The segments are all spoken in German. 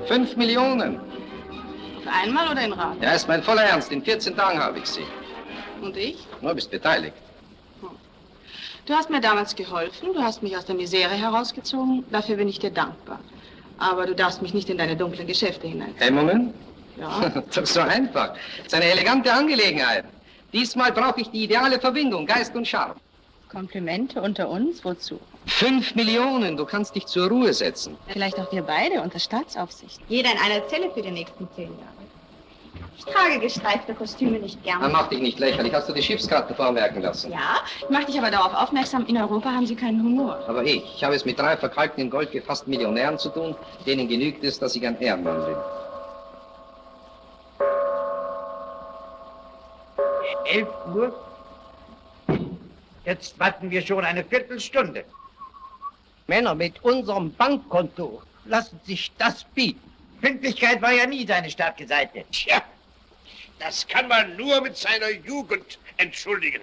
5 Millionen. Für einmal oder in Raten? Ja, ist mein voller Ernst. In 14 Tagen habe ich sie. Und ich? Du bist beteiligt. Du hast mir damals geholfen, du hast mich aus der Misere herausgezogen. Dafür bin ich dir dankbar. Aber du darfst mich nicht in deine dunklen Geschäfte hineinziehen. Hemmungen? Ja. Doch so einfach. Das ist eine elegante Angelegenheit. Diesmal brauche ich die ideale Verbindung, Geist und Charme. Komplimente unter uns? Wozu? 5 Millionen, du kannst dich zur Ruhe setzen. Vielleicht auch wir beide unter Staatsaufsicht. Jeder in einer Zelle für die nächsten 10 Jahre. Ich trage gestreifte Kostüme nicht gern. Dann mach dich nicht lächerlich. Hast du die Schiffskarte vormerken lassen? Ja, ich mach dich aber darauf aufmerksam, in Europa haben sie keinen Humor. Aber ich habe es mit 3 verkalkten in Gold gefassten Millionären zu tun, denen genügt es, dass ich ein Ehrenmann bin. 11 Uhr? Jetzt warten wir schon eine Viertelstunde. Männer, mit unserem Bankkonto lassen sich das bieten. Pünktlichkeit war ja nie seine starke Seite. Tja, das kann man nur mit seiner Jugend entschuldigen.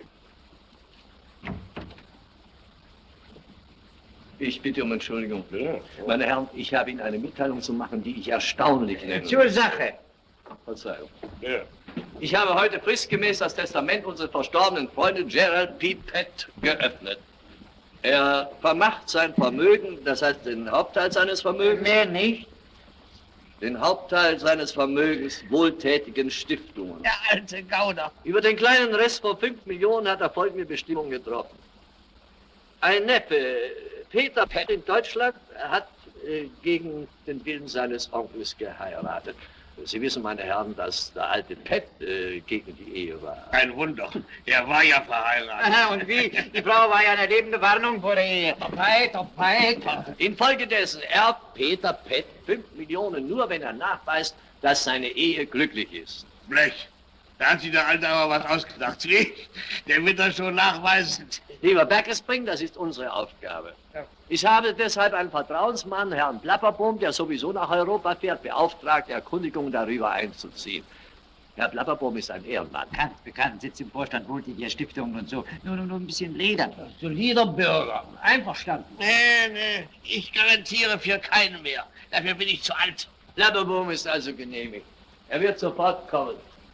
Ich bitte um Entschuldigung. Meine Herren, ich habe Ihnen eine Mitteilung zu machen, die ich erstaunlich nenne. Zur Sache. Verzeihung. Ja. Ich habe heute fristgemäß das Testament unseres verstorbenen Freundes Gerald P. Pett geöffnet. Er vermacht sein Vermögen, das heißt den Hauptteil seines Vermögens. Mehr nicht. Den Hauptteil seines Vermögens wohltätigen Stiftungen. Der alte Gauder. Über den kleinen Rest von 5 Millionen hat er folgende Bestimmungen getroffen. Ein Neffe, Peter Pett in Deutschland, hat gegen den Willen seines Onkels geheiratet. Sie wissen, meine Herren, dass der alte Pett gegen die Ehe war. Ein Wunder. Er war ja verheiratet. Aha, und wie? Die Frau war ja eine lebende Warnung vor der Ehe. Weiter. Infolgedessen erbt Peter Pett 5 Millionen, nur wenn er nachweist, dass seine Ehe glücklich ist. Blech. Da hat sich der Alte aber was ausgedacht. Sieh, der wird das schon nachweisen. Lieber Bergesbring, das ist unsere Aufgabe. Ja. Ich habe deshalb einen Vertrauensmann, Herrn Blapperbohm, der sowieso nach Europa fährt, beauftragt, Erkundigungen darüber einzuziehen. Herr Blapperbohm ist ein Ehrenmann. Bekannt, sitzt im Vorstand, wohnt in der Stiftung und so. Nur ein bisschen Leder. Solider Bürger. Einverstanden. Nee, ich garantiere für keinen mehr. Dafür bin ich zu alt. Blapperbohm ist also genehmigt. Er wird sofort kommen.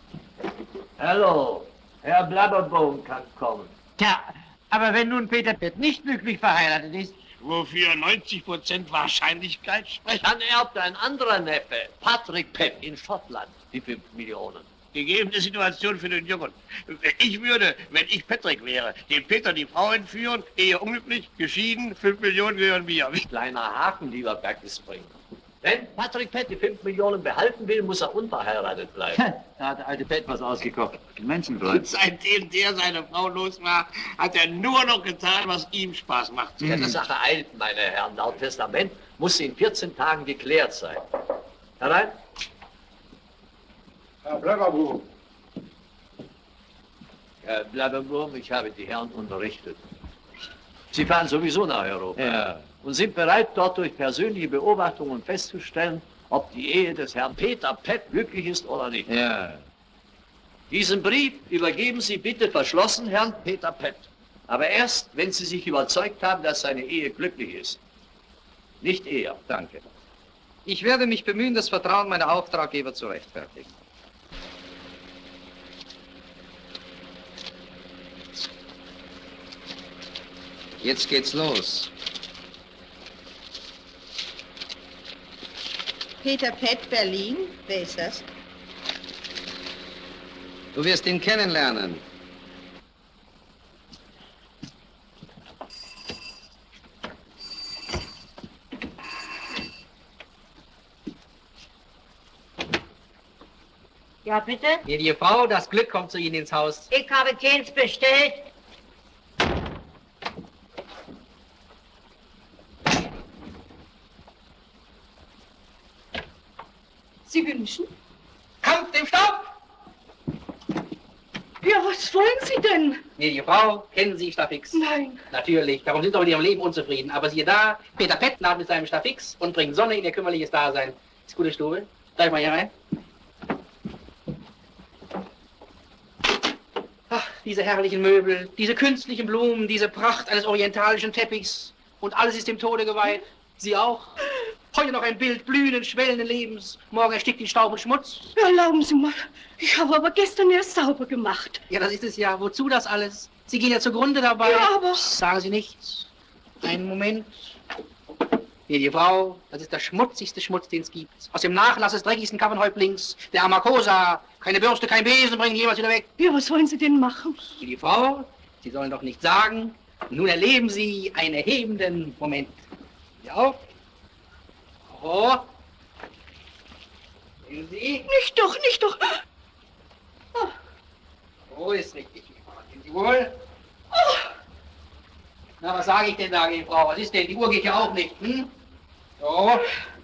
Hallo, Herr Blabberbohm kann kommen. Tja, aber wenn nun Peter Pett nicht glücklich verheiratet ist... Wofür 90% Wahrscheinlichkeit sprechen? Dann erbt ein anderer Neffe, Patrick Pett in Schottland, die 5 Millionen. Gegebene Situation für den Jungen. Ich würde, wenn ich Patrick wäre, dem Peter die Frau entführen, Ehe unglücklich, geschieden, 5 Millionen gehören mir. Kleiner Haken, lieber Bergesbring. Wenn Patrick Pett die 5 Millionen behalten will, muss er unverheiratet bleiben. Da hat der alte Pett was ausgekocht. Menschenfreund. Seitdem der seine Frau los war, hat er nur noch getan, was ihm Spaß macht. Ja, die Sache eilt, meine Herren. Laut Testament muss sie in 14 Tagen geklärt sein. Herein. Herr Blabberboom. Herr Blabberboom, ich habe die Herren unterrichtet. Sie fahren sowieso nach Europa. Ja. Und sind bereit, dort durch persönliche Beobachtungen festzustellen, ob die Ehe des Herrn Peter Pett glücklich ist oder nicht. Ja. Diesen Brief übergeben Sie bitte verschlossen Herrn Peter Pett. Aber erst, wenn Sie sich überzeugt haben, dass seine Ehe glücklich ist. Nicht eher. Danke. Ich werde mich bemühen, das Vertrauen meiner Auftraggeber zu rechtfertigen. Jetzt geht's los. Peter Pett, Berlin. Wer ist das? Du wirst ihn kennenlernen. Ja, bitte? Die Frau, das Glück kommt zu Ihnen ins Haus. Ich habe keins bestellt. Sie wünschen? Kampf dem Staub! Ja, was wollen Sie denn? Die Frau, kennen Sie Staffix? Nein. Natürlich, darum sind Sie mit Ihrem Leben unzufrieden. Aber siehe da, Peter Pett naht mit seinem Staffix und bringt Sonne in Ihr kümmerliches Dasein. Ist gute Stube. Darf ich mal hier rein? Ach, diese herrlichen Möbel, diese künstlichen Blumen, diese Pracht eines orientalischen Teppichs. Und alles ist dem Tode geweiht. Sie auch? Heute noch ein Bild blühenden, schwellenden Lebens. Morgen erstickt in Staub und Schmutz. Erlauben Sie mal, ich habe aber gestern erst sauber gemacht. Ja, das ist es ja. Wozu das alles? Sie gehen ja zugrunde dabei. Ja, aber... Sagen Sie nichts. Einen Moment. Hier, die Frau, das ist der schmutzigste Schmutz, den es gibt. Aus dem Nachlass des dreckigsten Kaffenhäuptlings, der Amakosa. Keine Bürste, kein Besen bringen jemals wieder weg. Ja, was wollen Sie denn machen? Hier, die Frau, Sie sollen doch nicht sagen. Nun erleben Sie einen erhebenden Moment. Ja auf. Oh. Sehen Sie? Nicht doch, nicht doch. Oh, ist richtig. Sehen Sie wohl? Na, was sage ich denn da, die Frau? Was ist denn? Die Uhr geht ja auch nicht, hm? So.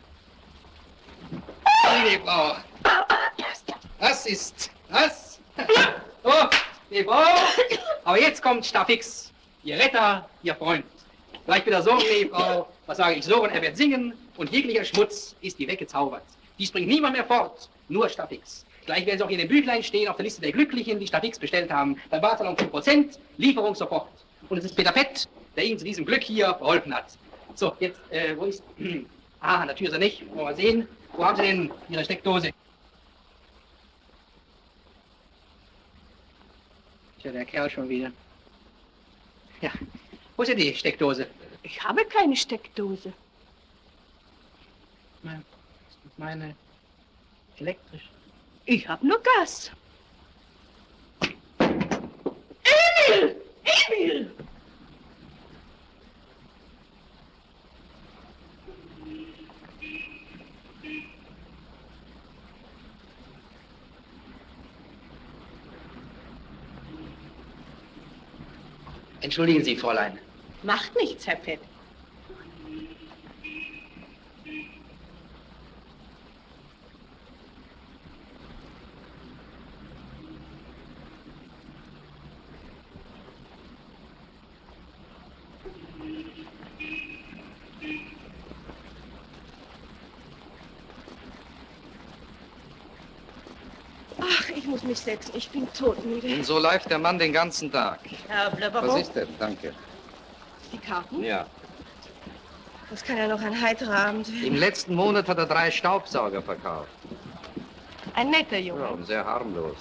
Die Frau. Das ist... Was? So, die Frau. Aber jetzt kommt Staffix. Ihr Retter, Ihr Freund. Gleich wieder so, die Frau. Was sage ich so? Und er wird singen. Und jeglicher Schmutz ist wie weggezaubert. Dies bringt niemand mehr fort. Nur Staffix. Gleich werden Sie auch in den Büchlein stehen, auf der Liste der Glücklichen, die Staffix bestellt haben. Bei Bartalon 5%, Lieferung sofort. Und es ist Peter Pett, der Ihnen zu diesem Glück hier verholfen hat. So, jetzt, wo ist... Ah, an der Tür ist er nicht. Wollen wir mal sehen. Wo haben Sie denn Ihre Steckdose? Tja, der Kerl schon wieder. Ja, wo ist denn die Steckdose? Ich habe keine Steckdose. Meine elektrisch. Ich habe nur Gas. Emil! Emil! Entschuldigen Sie, Fräulein. Macht nichts, Herr Pett. Ach, ich muss mich setzen. Ich bin todmüde. Und so läuft der Mann den ganzen Tag. Herr Blöbber, Was ist denn? Danke. die Karten? Ja. Das kann ja noch ein heiterer Abend werden. Im letzten Monat hat er 3 Staubsauger verkauft. Ein netter Junge. Ja, und sehr harmlos.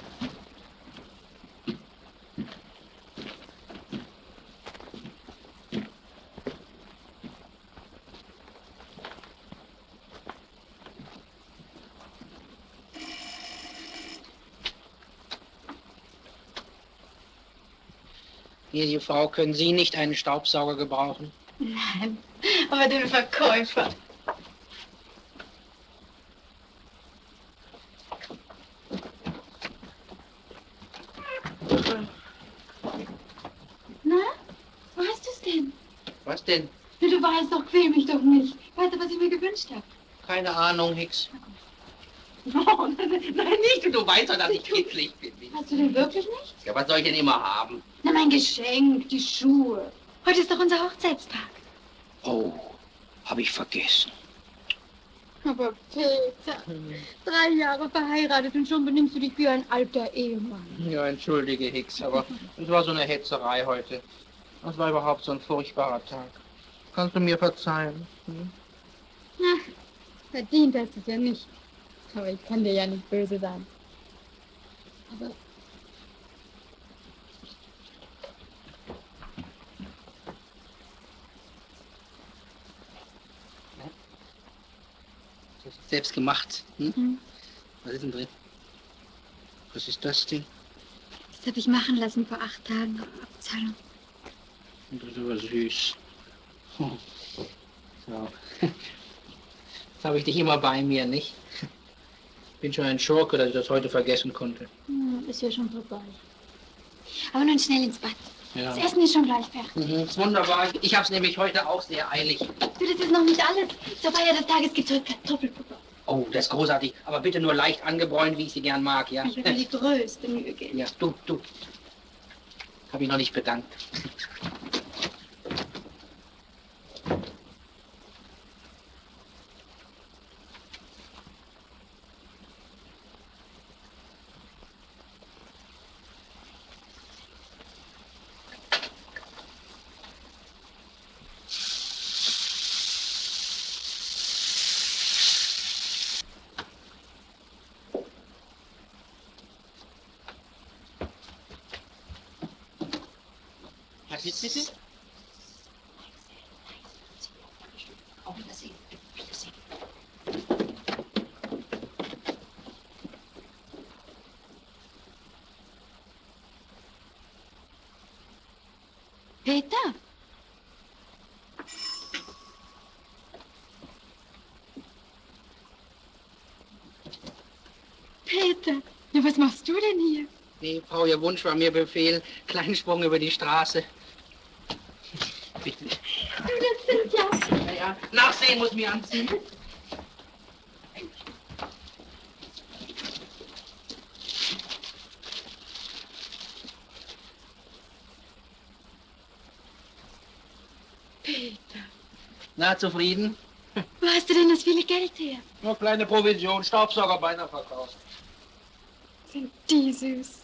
Hier, die Frau, können Sie nicht einen Staubsauger gebrauchen? Nein, aber den Verkäufer. Na, wo hast du es denn? Was denn? Du weißt doch, quäl mich doch nicht. Weißt du, was ich mir gewünscht habe? Keine Ahnung, Hicks. Oh, nein, nicht. Du weißt doch, dass ich kitzlig bin. Hast du den wirklich nicht? Ja, was soll ich denn immer haben? Na, mein Geschenk, die Schuhe. Heute ist doch unser Hochzeitstag. Oh, habe ich vergessen. Aber Peter, 3 Jahre verheiratet und schon benimmst du dich wie ein alter Ehemann. Ja, entschuldige, Hicks, aber es war so eine Hetzerei heute. Das war überhaupt so ein furchtbarer Tag. Kannst du mir verzeihen? Hm? Na, verdient hast du es ja nicht. Aber ich kann dir ja nicht böse sein. Aber Das ist selbst gemacht. Hm? Was ist denn drin? Was ist das denn? das habe ich machen lassen vor 8 Tagen auf Abzahlung. Das ist aber süß. Oh. So. Jetzt habe ich dich immer bei mir, nicht? Bin schon ein Schurke, dass ich das heute vergessen konnte. Ist ja schon vorbei. Aber nun schnell ins Bad. Ja. Das Essen ist schon gleich fertig. Ist wunderbar. Ich habe es nämlich heute auch sehr eilig. Du, das ist noch nicht alles. Zur Feier des Tages gibt's heute Kartoffelpuppe. Oh, das ist großartig. Aber bitte nur leicht angebräunt, wie ich sie gern mag, ja? Ich werde mir die größte Mühe geben. Ja, du. Habe ich noch nicht bedankt. Was ist bitte? Auf Wiedersehen. Wiedersehen. Peter? Peter, ja, was machst du denn hier? Nee, Frau, Ihr Wunsch war mir Befehl. Kleinen Sprung über die Straße. Bitte. Das sind ja... Ja, nachsehen muss mir anziehen. Peter, Na, zufrieden? wo hast du denn das viele Geld her? Nur kleine Provision, Staubsauger beinahe verkauft. Sind die süß.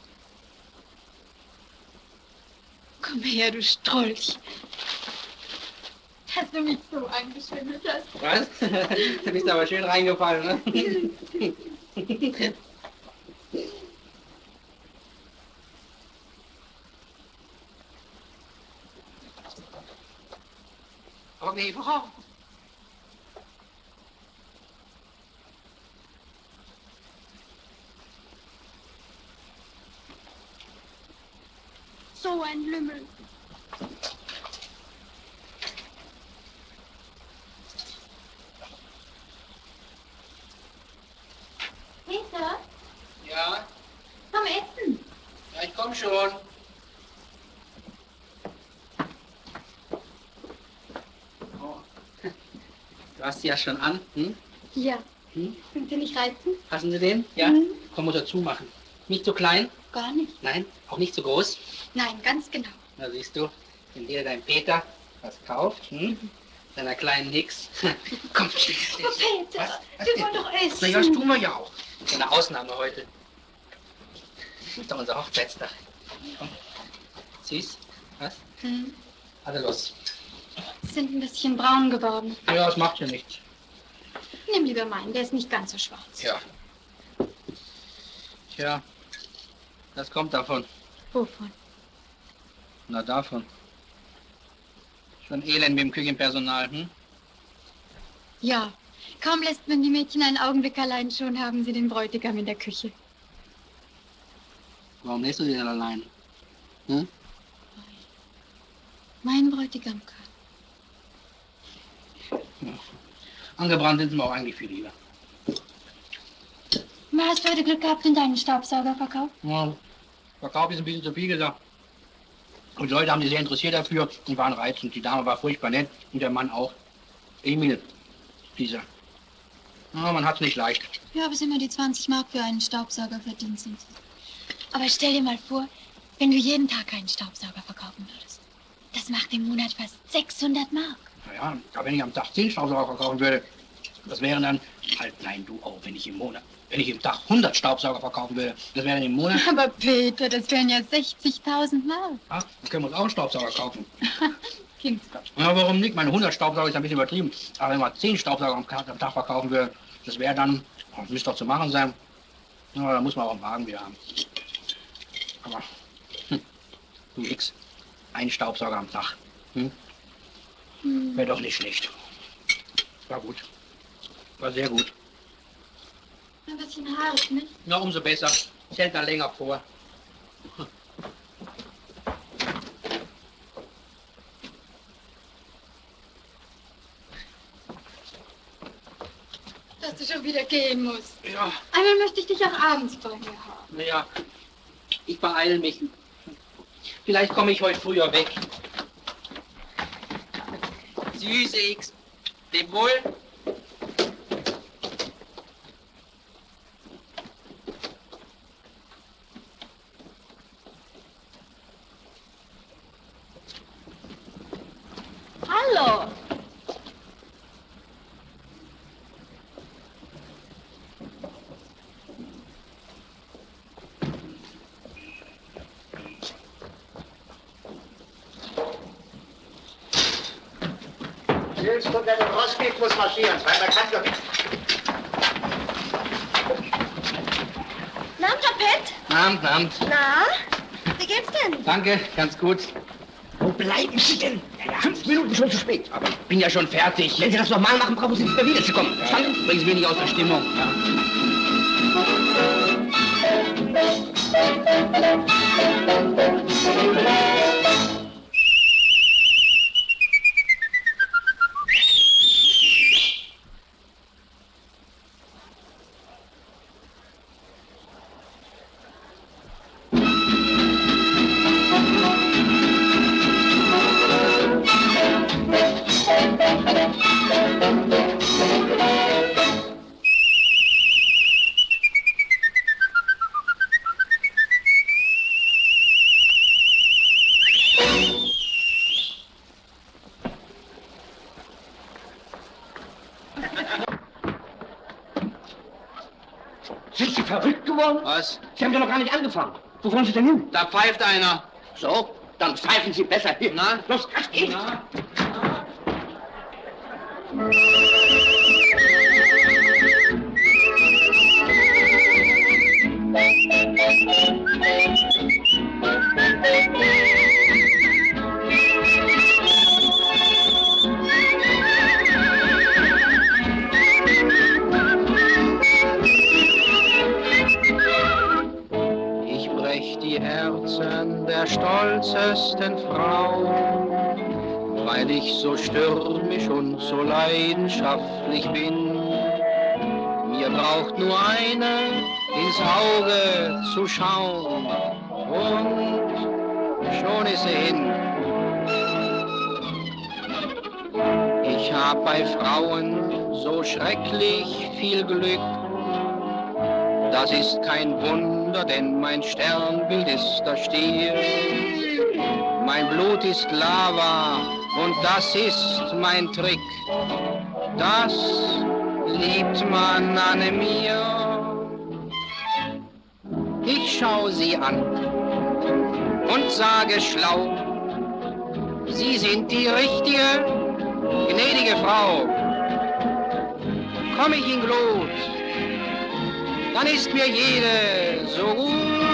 Komm her, du Strolch. Dass du mich so angeschwindelt hast. Was? Du bist aber schön reingefallen, ne? Okay, Frau. So ein Lümmel. Peter, Ja? komm essen. Ja, ich komm schon. Oh. Du hast sie ja schon an, hm? Ja. Hm? Sind Sie nicht reizend? Passen Sie den? Ja? Mhm. Komm, muss er zumachen. Nicht zu klein? Gar nicht. Nein, auch nicht zu groß. Nein, ganz genau. Na siehst du, wenn dir dein Peter was kauft, seiner kleinen Nix. Komm, schließ dich. Aber Peter, Was wir denn? wollen doch essen. Na ja, das tun wir ja auch. Das ist eine Ausnahme heute. Das ist doch unser Hochzeitstag. Komm. Süß. Was? Hm. Also los. Sind ein bisschen braun geworden. Ja, das macht ja nichts. Nimm lieber meinen, der ist nicht ganz so schwarz. Ja. Tja, das kommt davon. Wovon? Na, davon. Schon elend mit dem Küchenpersonal, hm? Ja. Kaum lässt man die Mädchen einen Augenblick allein, schon haben sie den Bräutigam in der Küche. Warum lässt du die denn allein? Hm? Mein Bräutigam kann. Angebrannt sind sie mir auch eigentlich viel lieber. Hast du heute Glück gehabt in deinen Staubsaugerverkauf? Ja, Verkauf ist ein bisschen zu viel gesagt. Und die Leute haben sich sehr interessiert dafür und waren reizend. Die Dame war furchtbar nett und der Mann auch. Emil, dieser. Ja, man hat's nicht leicht. Ja, aber es immer die 20 Mark für einen Staubsauger verdient sind. Aber stell dir mal vor, wenn du jeden Tag einen Staubsauger verkaufen würdest. Das macht im Monat fast 600 Mark. Naja, wenn ich am Tag 10 Staubsauger verkaufen würde, das wären dann, halt, nein, du auch, wenn ich im Tag 100 Staubsauger verkaufen würde, das wären im Monat, Aber Peter, das wären ja 60.000 Mark. ach, dann können wir uns auch einen Staubsauger kaufen. Kingscott. Ja, warum nicht? Meine 100 Staubsauger ist ein bisschen übertrieben. Aber wenn man 10 Staubsauger am Tag verkaufen würde, das wäre dann, das müsste doch zu machen sein. Ja, da muss man auch einen Wagen wieder haben. Aber, du X, ein Staubsauger am Tag. Wäre doch nicht schlecht. War gut. War sehr gut. Ein bisschen hart, nicht? Na, umso besser. Es hält dann länger vor. Dass du schon wieder gehen musst. Ja, Einmal möchte ich dich auch abends bei mir haben. naja, ich beeile mich. Vielleicht komme ich heute früher weg. Süße X. Leb wohl. Hallo. Nils, kommt der Rossweg, muss marschieren. Zweimal kann doch nicht. Na, Tapet? Abend, Abend. Na, wie geht's denn? Danke, ganz gut. Wo bleiben Sie denn? 5 Minuten schon zu spät. Aber ich bin ja schon fertig. Wenn Sie das nochmal machen, brauchen Sie nicht mehr wiederzukommen. Verstanden? Bringen Sie mich nicht aus der Stimmung. Ja. Sind Sie verrückt geworden? Was? Sie haben ja noch gar nicht angefangen. Wo wollen Sie denn hin? Da pfeift einer. So, dann pfeifen Sie besser hin. Na? Los, das geht. Na? Ich brech die Herzen der stolzesten Frau, weil ich so stürmisch und so leidenschaftlich bin. Mir braucht nur eine ins Auge zu schauen und schon ist sie hin. Ich hab bei Frauen so schrecklich viel Glück. Das ist kein Wunder, denn mein Sternbild ist der Stier. Mein Blut ist Lava und das ist mein Trick. Das liebt man an mir. Ich schau sie an und sage schlau, Sie sind die richtige, gnädige Frau. Komm ich in Glut, dann ist mir jede so gut.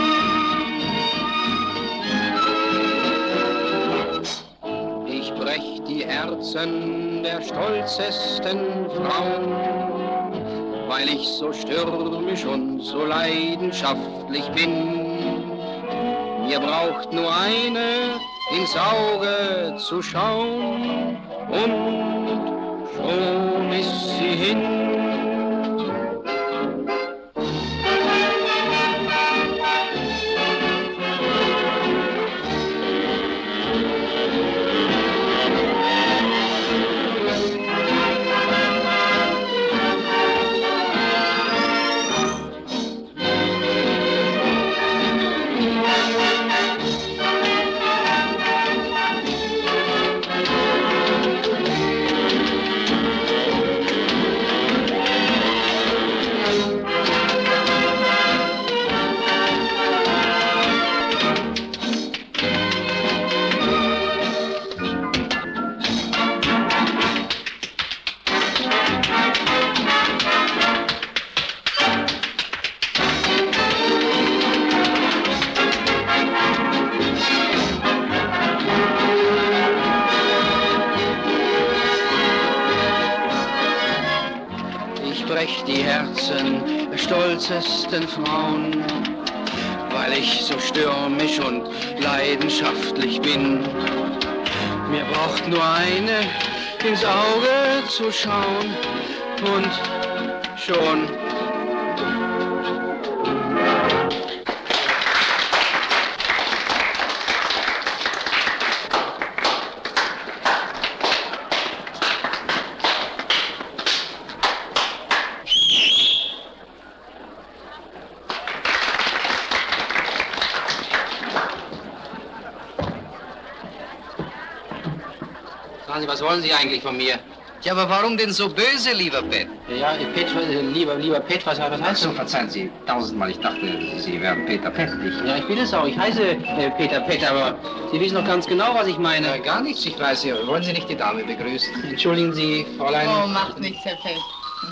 Ich brech die Herzen der stolzesten Frauen, weil ich so stürmisch und so leidenschaftlich bin. Mir braucht nur eine ins Auge zu schauen und schon ist sie hin. Die Herzen der stolzesten Frauen, weil ich so stürmisch und leidenschaftlich bin. Mir braucht nur eine ins Auge zu schauen und schon. Was wollen Sie eigentlich von mir? Ja, aber warum denn so böse, lieber Pet? Ja, Pet, lieber Pet, was heißt das? So, verzeihen Sie, tausendmal, ich dachte, Sie wären Peter Pet. Ja, ich bin es auch. Ich heiße Peter Pet, aber Sie wissen doch ganz genau, was ich meine. Gar nichts, ich weiß ja. Wollen Sie nicht die Dame begrüßen? Entschuldigen Sie, Fräulein. Oh, macht nichts, Herr Pet.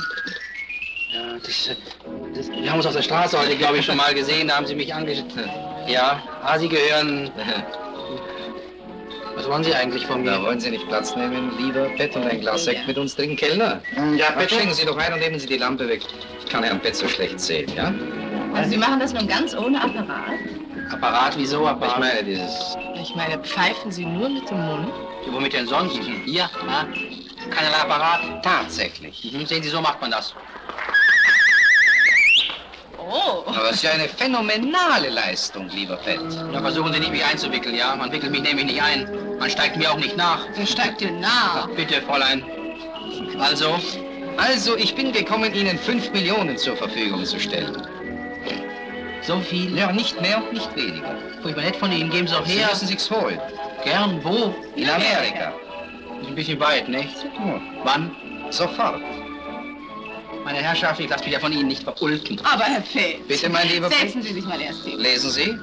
Ja, wir haben uns auf der Straße heute, glaube ich, schon mal gesehen. Da haben Sie mich angeschaut. Ja, Sie gehören... Was wollen Sie eigentlich von mir? Wollen Sie nicht Platz nehmen, lieber Pet, und ein Glas Sekt mit uns trinken, Kellner? Ja, Pet, schenken Sie doch ein und nehmen Sie die Lampe weg. Ich kann Herrn Pet so schlecht sehen, ja? Also Sie machen das nun ganz ohne Apparat? Apparat, wieso Apparat? Ich meine dieses... Ich meine, pfeifen Sie nur mit dem Mund? Womit denn sonst? Hier, na? Keinerlei Apparat? Tatsächlich. Sehen Sie, so macht man das. Oh. Aber das ist ja eine phänomenale Leistung, lieber Pet. Ja, versuchen Sie nicht, mich einzuwickeln, ja? Man wickelt mich nämlich nicht ein. Man steigt mir auch nicht nach. Wer steigt dir nach? Ach, bitte, Fräulein. Also, ich bin gekommen, Ihnen 5 Millionen zur Verfügung zu stellen. So viel? Ja, nicht mehr und nicht weniger. Furchtbar nett von Ihnen, geben Sie auch her. Sie müssen sich's holen. Gern, wo? In Amerika. Ist ein bisschen weit, nicht? Ja. Wann? Sofort. Meine Herrschaft, ich lasse mich ja von Ihnen nicht verulken. Aber Herr Pet. Bitte, mein lieber Pet. Setzen Sie sich mal erst hin. Lesen Sie.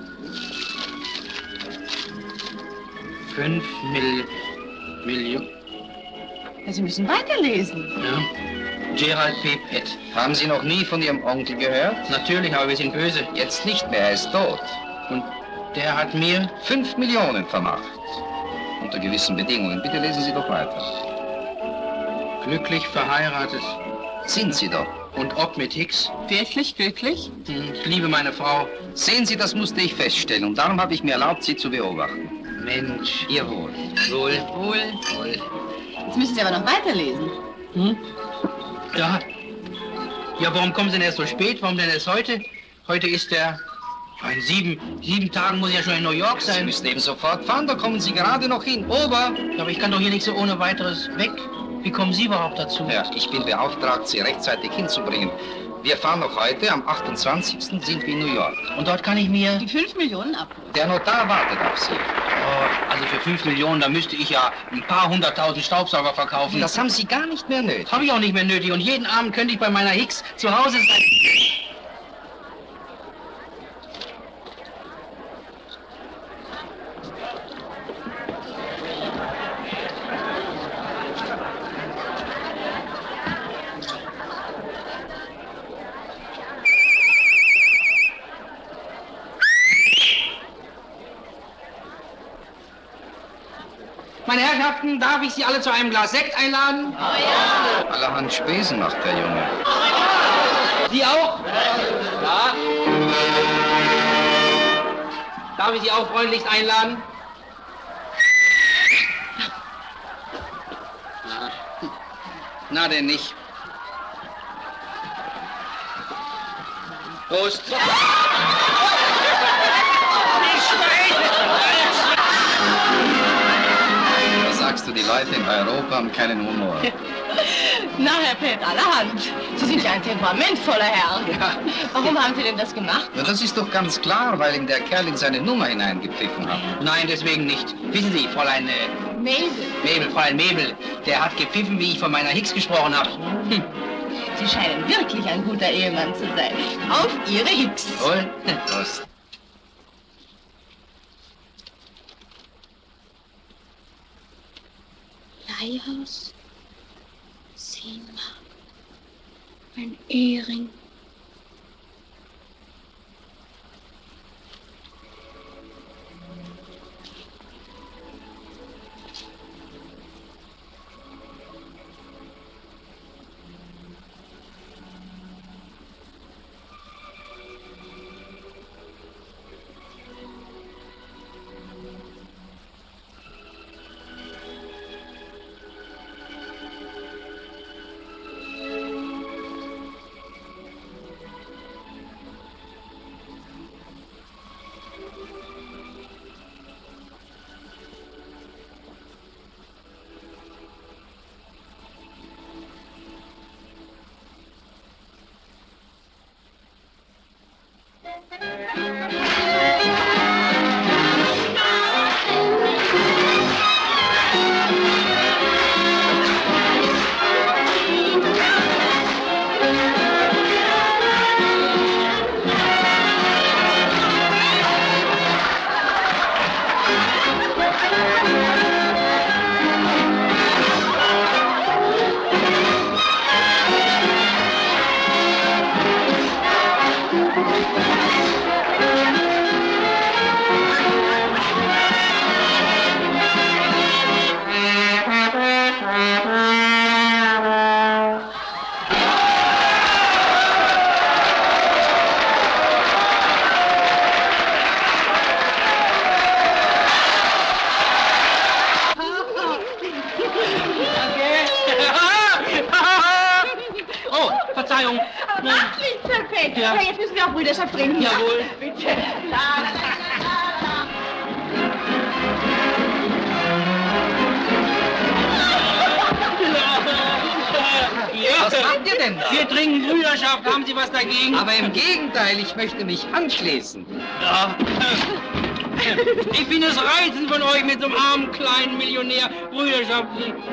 5 Millionen. Ja, Sie müssen weiterlesen. Ja. Gerald P. Pet. Haben Sie noch nie von Ihrem Onkel gehört? Natürlich, aber wir sind böse. Jetzt nicht mehr, er ist tot. Und der hat mir 5 Millionen vermacht. Unter gewissen Bedingungen. Bitte lesen Sie doch weiter. Glücklich verheiratet. Sind Sie doch. Und ob mit Hicks? Wirklich glücklich? Ich liebe meine Frau. Sehen Sie, das musste ich feststellen. Und darum habe ich mir erlaubt, Sie zu beobachten. Mensch, Ihr Wohl. Wohl. Wohl. Wohl. Jetzt müssen Sie aber noch weiterlesen. Hm? Ja. Ja, warum kommen Sie denn erst so spät? Warum denn erst heute? Heute ist der... In 7 Tagen muss ich ja schon in New York sein. Sie müssen eben sofort fahren, da kommen Sie gerade noch hin. Aber ich kann doch hier nicht so ohne weiteres weg. Wie kommen Sie überhaupt dazu? Ja, ich bin beauftragt, Sie rechtzeitig hinzubringen. Wir fahren noch heute, am 28. sind wir in New York. Und dort kann ich mir... Die 5 Millionen abholen. Der Notar wartet auf Sie. Oh, also für 5 Millionen, da müsste ich ja ein paar 100.000 Staubsauger verkaufen. Das haben Sie gar nicht mehr nötig. Habe ich auch nicht mehr nötig. Und jeden Abend könnte ich bei meiner Hicks zu Hause sein. Meine Herrschaften, darf ich Sie alle zu einem Glas Sekt einladen? Oh ja! Allerhand Spesen macht der Junge. Sie auch? Ja. Darf ich Sie auch freundlichst einladen? Na denn nicht. Prost! Sagst du, die Leute in Europa haben keinen Humor. Na, Herr Pet, allerhand. Sie sind ja ein temperamentvoller Herr. Ja. Warum haben Sie denn das gemacht? Ja, das ist doch ganz klar, weil ihm der Kerl in seine Nummer hineingepfiffen hat. Nein, deswegen nicht. Wissen Sie, Fräulein... Mabel, Fräulein Mabel, der hat gepfiffen, wie ich von meiner Hicks gesprochen habe. Sie scheinen wirklich ein guter Ehemann zu sein. Auf Ihre Hicks. Wohl. Prost. Leihhaus, 10 Mark. Ein Ehering. Verzeihung. Aber mach nicht, perfekt. Ja. Aber jetzt müssen wir auch Brüderschaft trinken. Jawohl. Bitte. La, la, la, Ja. Was macht ihr denn da? Wir trinken Brüderschaft. Haben Sie was dagegen? Aber im Gegenteil, ich möchte mich anschließen. Ja. Ich finde es reizend von euch mit so einem armen kleinen Millionär Brüderschaft.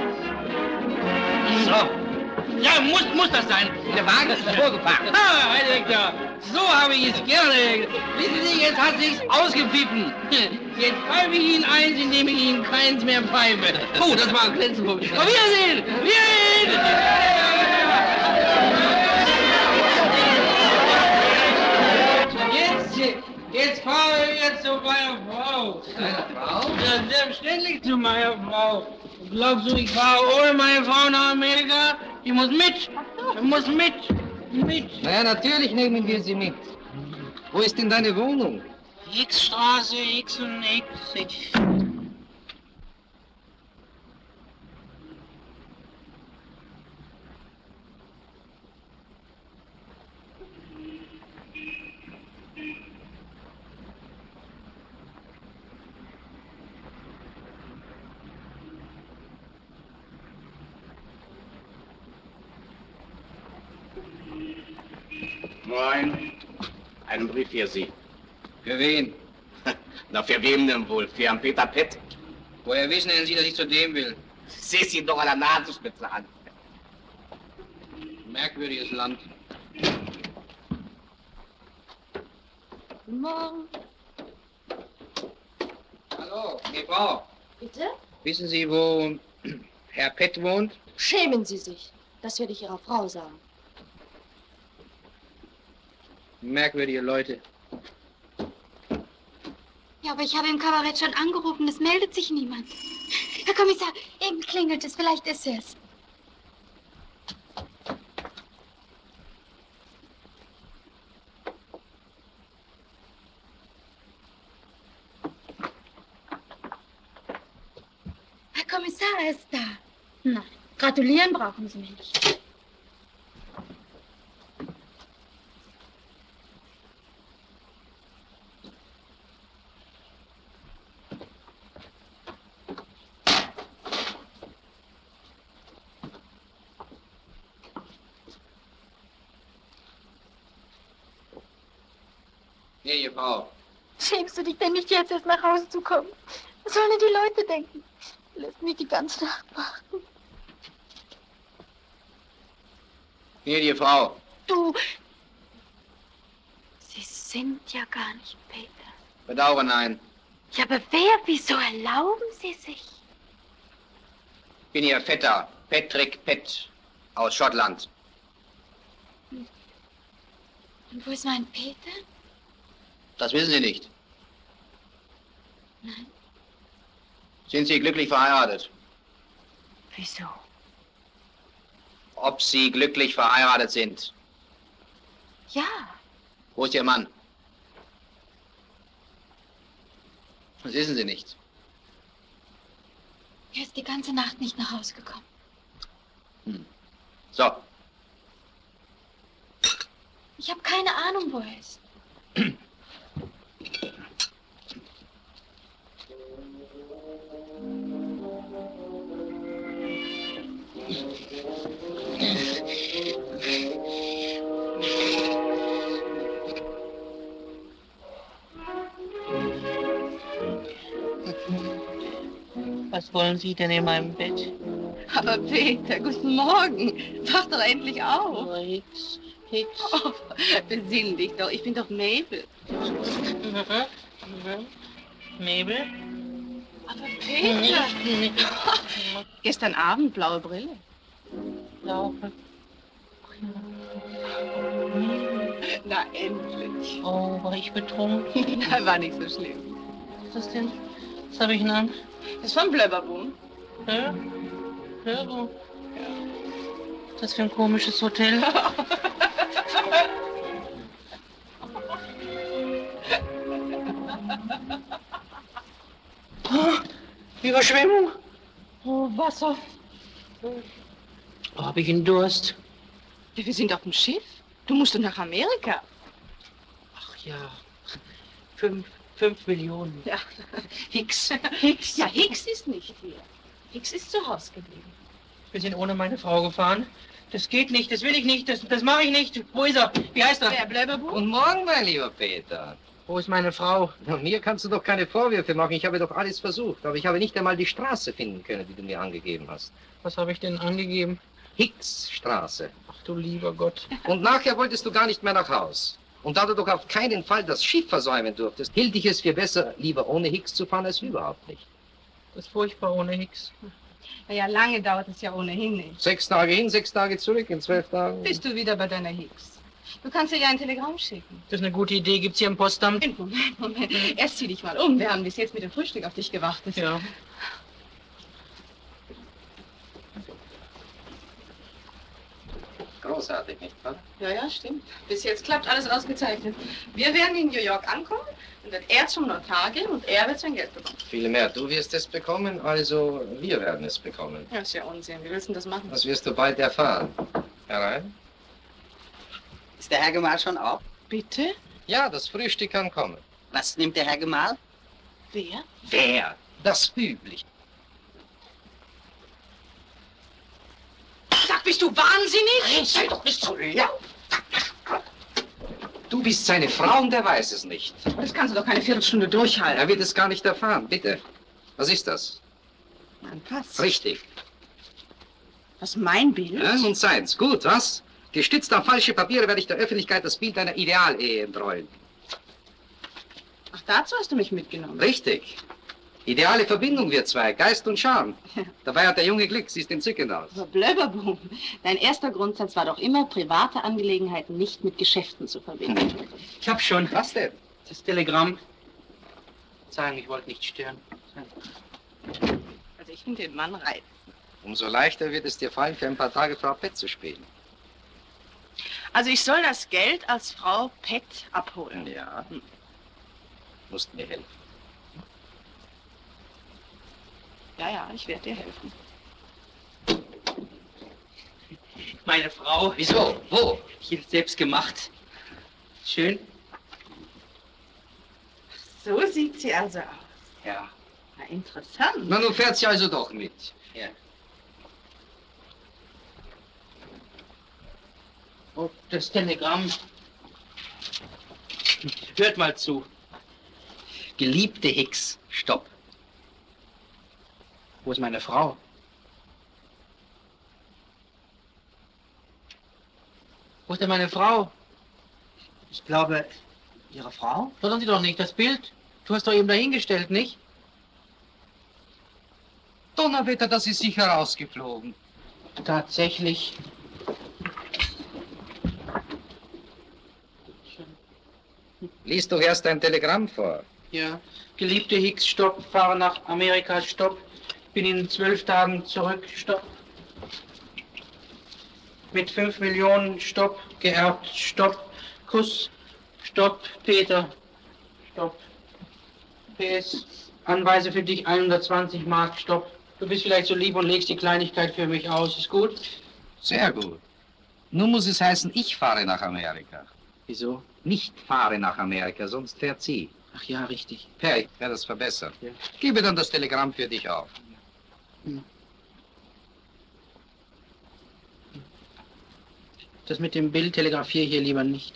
So, Ja, muss das sein. der Wagen ist vorgefahren. Ah, Herr Direktor, so habe ich es gerne. Wissen Sie, jetzt hat sich's ausgepfiffen. Jetzt pfeife ich Ihnen eins, indem ich Ihnen keins mehr pfeife. Oh, das war ein Glänzen. Auf Wiedersehen! Jetzt fahre ich jetzt zu meiner Frau. Deine Frau? Ja, selbstverständlich zu meiner Frau. Glaubst du, ich fahre ohne meine Frau nach Amerika? Ich muss mit. Ich muss mit. Naja, natürlich nehmen wir sie mit. Wo ist denn deine Wohnung? X-Straße, X und X. Moin. Einen Brief für Sie. Für wen? Na, für wem denn wohl? Für Herrn Peter Pett? Woher wissen denn Sie, dass ich zu dem will? Sieh Sie doch an der Nasenspitze an. Merkwürdiges Land. Guten Morgen. Hallo, die Frau. Bitte? Wissen Sie, wo Herr Pett wohnt? Schämen Sie sich. Das werde ich Ihrer Frau sagen. Merkwürdige Leute. Ja, aber ich habe im Kabarett schon angerufen. Es meldet sich niemand. Herr Kommissar, eben klingelt es. Vielleicht ist es. Herr Kommissar, er ist da. Nein, gratulieren brauchen Sie mir nicht. Hier, Frau. Schämst du dich denn nicht, jetzt erst nach Hause zu kommen? Was sollen denn die Leute denken? Lässt mich die ganze Nacht warten. Hier, die Frau. Du... Sie sind ja gar nicht Peter. Bedauere, nein. Ja, aber wer? Wieso erlauben Sie sich? Ich bin Ihr Vetter, Patrick Pett, aus Schottland. Und wo ist mein Peter? Das wissen Sie nicht. Nein. Sind Sie glücklich verheiratet? Wieso? Ob Sie glücklich verheiratet sind? Ja. Wo ist Ihr Mann? Das wissen Sie nicht. Er ist die ganze Nacht nicht nach Hause gekommen. So, Ich habe keine Ahnung, wo er ist. Was wollen Sie denn in meinem Bett? Aber Peter, guten Morgen. Wach doch endlich auf. Hicks, Hicks. Oh, besinn dich doch. Ich bin doch Mabel. Mabel? Aber Peter. Gestern Abend blaue Brille. Blaue. Na, endlich. Oh, war ich betrunken? War nicht so schlimm. Was ist das denn? Was habe ich denn an? Das ist von Blöbberboom. Ja? Ja, so. Was ist das für ein komisches Hotel? Oh, Überschwemmung. Oh, Wasser. Oh, habe ich einen Durst. Wir sind auf dem Schiff. Du musst doch nach Amerika. Ach ja, 5 Millionen. Ja. Hicks. Hicks? Ja, Hicks ist nicht hier. Hicks ist zu Hause geblieben. Wir sind ohne meine Frau gefahren. Das geht nicht, das will ich nicht, das mache ich nicht. Wo ist er? Wie heißt er? Der Blöberbuch? Guten Morgen, mein lieber Peter. Wo ist meine Frau? Na, mir kannst du doch keine Vorwürfe machen. Ich habe doch alles versucht. Aber ich habe nicht einmal die Straße finden können, die du mir angegeben hast. Was habe ich denn angegeben? Hicksstraße. Ach du lieber Gott. Und nachher wolltest du gar nicht mehr nach Haus. Und da du doch auf keinen Fall das Schiff versäumen durftest, hielt ich es für besser, lieber ohne Hicks zu fahren, als überhaupt nicht. Das ist furchtbar ohne Hicks. Ja, lange dauert es ja ohnehin nicht. 6 Tage hin, 6 Tage zurück, in 12 Tagen. Bist du wieder bei deiner Hicks? Du kannst ihr ja ein Telegramm schicken. Das ist eine gute Idee. Gibt's hier im Postamt? Moment. Erst zieh dich mal um. Wir haben bis jetzt mit dem Frühstück auf dich gewartet. Ja. Großartig, nicht wahr? Ja, stimmt. Bis jetzt klappt alles ausgezeichnet. Wir werden in New York ankommen, dann wird er zum Notar gehen und er wird sein Geld bekommen. Vielmehr, du wirst es bekommen, also wir werden es bekommen. Ja, ist ja Unsinn. Wie willst du denn das machen? Das wirst du bald erfahren. Herein? Ist der Herr Gemahl schon auf? Bitte? Ja, das Frühstück kann kommen. Was nimmt der Herr Gemahl? Wer? Wer? Das Übliche. Sag, bist du wahnsinnig? Sei doch nicht so laut. Du bist seine Frau und er weiß es nicht. Das kannst du doch keine Viertelstunde durchhalten. Er wird es gar nicht erfahren. Bitte. Was ist das? Mein Pass. Richtig. Was, mein Bild? Ja, und seins. Gut, was? Gestützt auf falsche Papiere werde ich der Öffentlichkeit das Bild einer Idealehe entrollen. Ach, dazu hast du mich mitgenommen. Richtig. Ideale Verbindung, wir zwei. Geist und Charme. Dabei hat der Junge Glück. Siehst entzückend aus. Aber Blöberboom, dein erster Grundsatz war doch immer, private Angelegenheiten nicht mit Geschäften zu verbinden. Ich hab schon. Was denn? Das Telegramm. Sagen, ich wollte nicht stören. Also ich finde den Mann reizend. Umso leichter wird es dir fallen, für ein paar Tage Frau Pett zu spielen. Also ich soll das Geld als Frau Pett abholen. Ja. Musst mir helfen. Ja, ich werde dir helfen. Meine Frau. Wieso? Wo? Ich hab's selbst gemacht. Schön. So sieht sie also aus. Ja. Na, interessant. Na, nun fährt sie also doch mit. Ja. Oh, das Telegramm. Hört mal zu. Geliebte Hicks, stopp. Wo ist meine Frau? Wo ist denn meine Frau? Ich glaube, Ihre Frau? Fördern Sie doch nicht das Bild. Du hast doch eben dahingestellt, nicht? Donnerwetter, das ist sicher rausgeflogen. Tatsächlich. Lies doch erst ein Telegramm vor. Ja. Geliebte Hicks, stopp. Fahre nach Amerika, stopp. Bin in 12 Tagen zurück, stopp. Mit 5 Millionen, stopp. Geerbt, stopp. Kuss, stopp. Peter, stopp. PS, Anweise für dich 120 Mark, stopp. Du bist vielleicht so lieb und legst die Kleinigkeit für mich aus. Ist gut? Sehr gut. Nun muss es heißen, ich fahre nach Amerika. Wieso? Nicht fahre nach Amerika, sonst fährt sie. Ach ja, richtig. Per, ich werde das verbessern. Ja. Gebe dann das Telegramm für dich auf. Das mit dem Bild telegrafiere ich hier lieber nicht.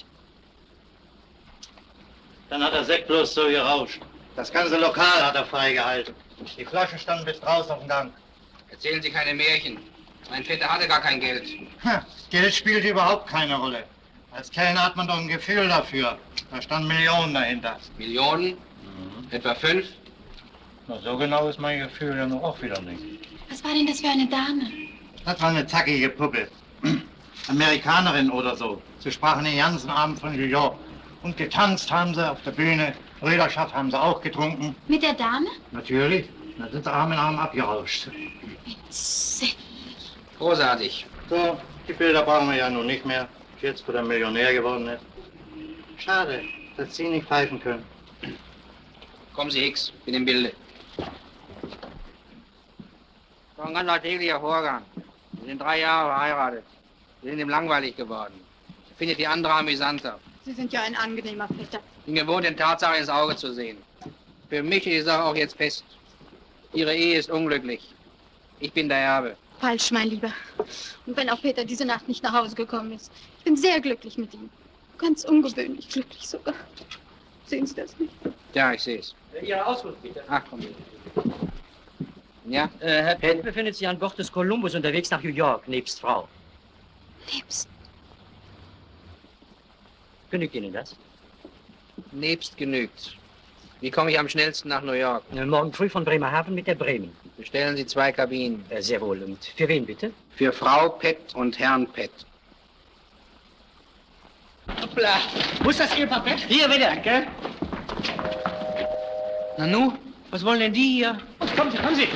Dann hat der Sekt bloß so gerauscht. Das ganze Lokal hat er freigehalten. Die Flaschen standen bis draußen auf dem Gang. Erzählen Sie keine Märchen. Mein Vetter hatte gar kein Geld. Geld spielt überhaupt keine Rolle. Als Kellner hat man doch ein Gefühl dafür. Da standen Millionen dahinter. Millionen? Etwa 5? Na, so genau ist mein Gefühl ja noch auch wieder nicht. Was war denn das für eine Dame? Das war eine zackige Puppe. Amerikanerin oder so. Sie sprachen den ganzen Abend von New York. Und getanzt haben sie auf der Bühne. Brüderschaft haben sie auch getrunken. Mit der Dame? Natürlich. Da sind sie Arm in Arm abgerauscht. Großartig. So, die Bilder brauchen wir ja nun nicht mehr. Jetzt, wo der Millionär geworden ist. Schade, dass Sie nicht pfeifen können. Kommen Sie, Hicks. Bin im Bilde. Das war ein ganz alltäglicher Vorgang. Wir sind 3 Jahre verheiratet. Sie sind ihm langweilig geworden. Er findet die andere amüsanter. Sie sind ja ein angenehmer Vetter. Ich bin gewohnt, den Tatsachen ins Auge zu sehen. Für mich ist die Sache auch jetzt fest. Ihre Ehe ist unglücklich. Ich bin der Erbe. Falsch, mein Lieber. Und wenn auch Peter diese Nacht nicht nach Hause gekommen ist. Ich bin sehr glücklich mit ihm. Ganz ungewöhnlich glücklich sogar. Sehen Sie das nicht? Ja, ich sehe es. Ihre Auskunft, bitte. Ach, komm bitte. Ja? Herr Pett befindet sich an Bord des Columbus unterwegs nach New York, nebst Frau. Nebst? Genügt Ihnen das? Nebst genügt. Wie komme ich am schnellsten nach New York? Morgen früh von Bremerhaven mit der Bremen. Bestellen Sie 2 Kabinen. Sehr wohl. Und für wen bitte? Für Frau Pett und Herrn Pett. Hoppla. Wo ist das Ehepaar Pett? Hier, bitte. Danke. Nanu, was wollen denn die hier? Oh, kommen Sie, kommen Sie.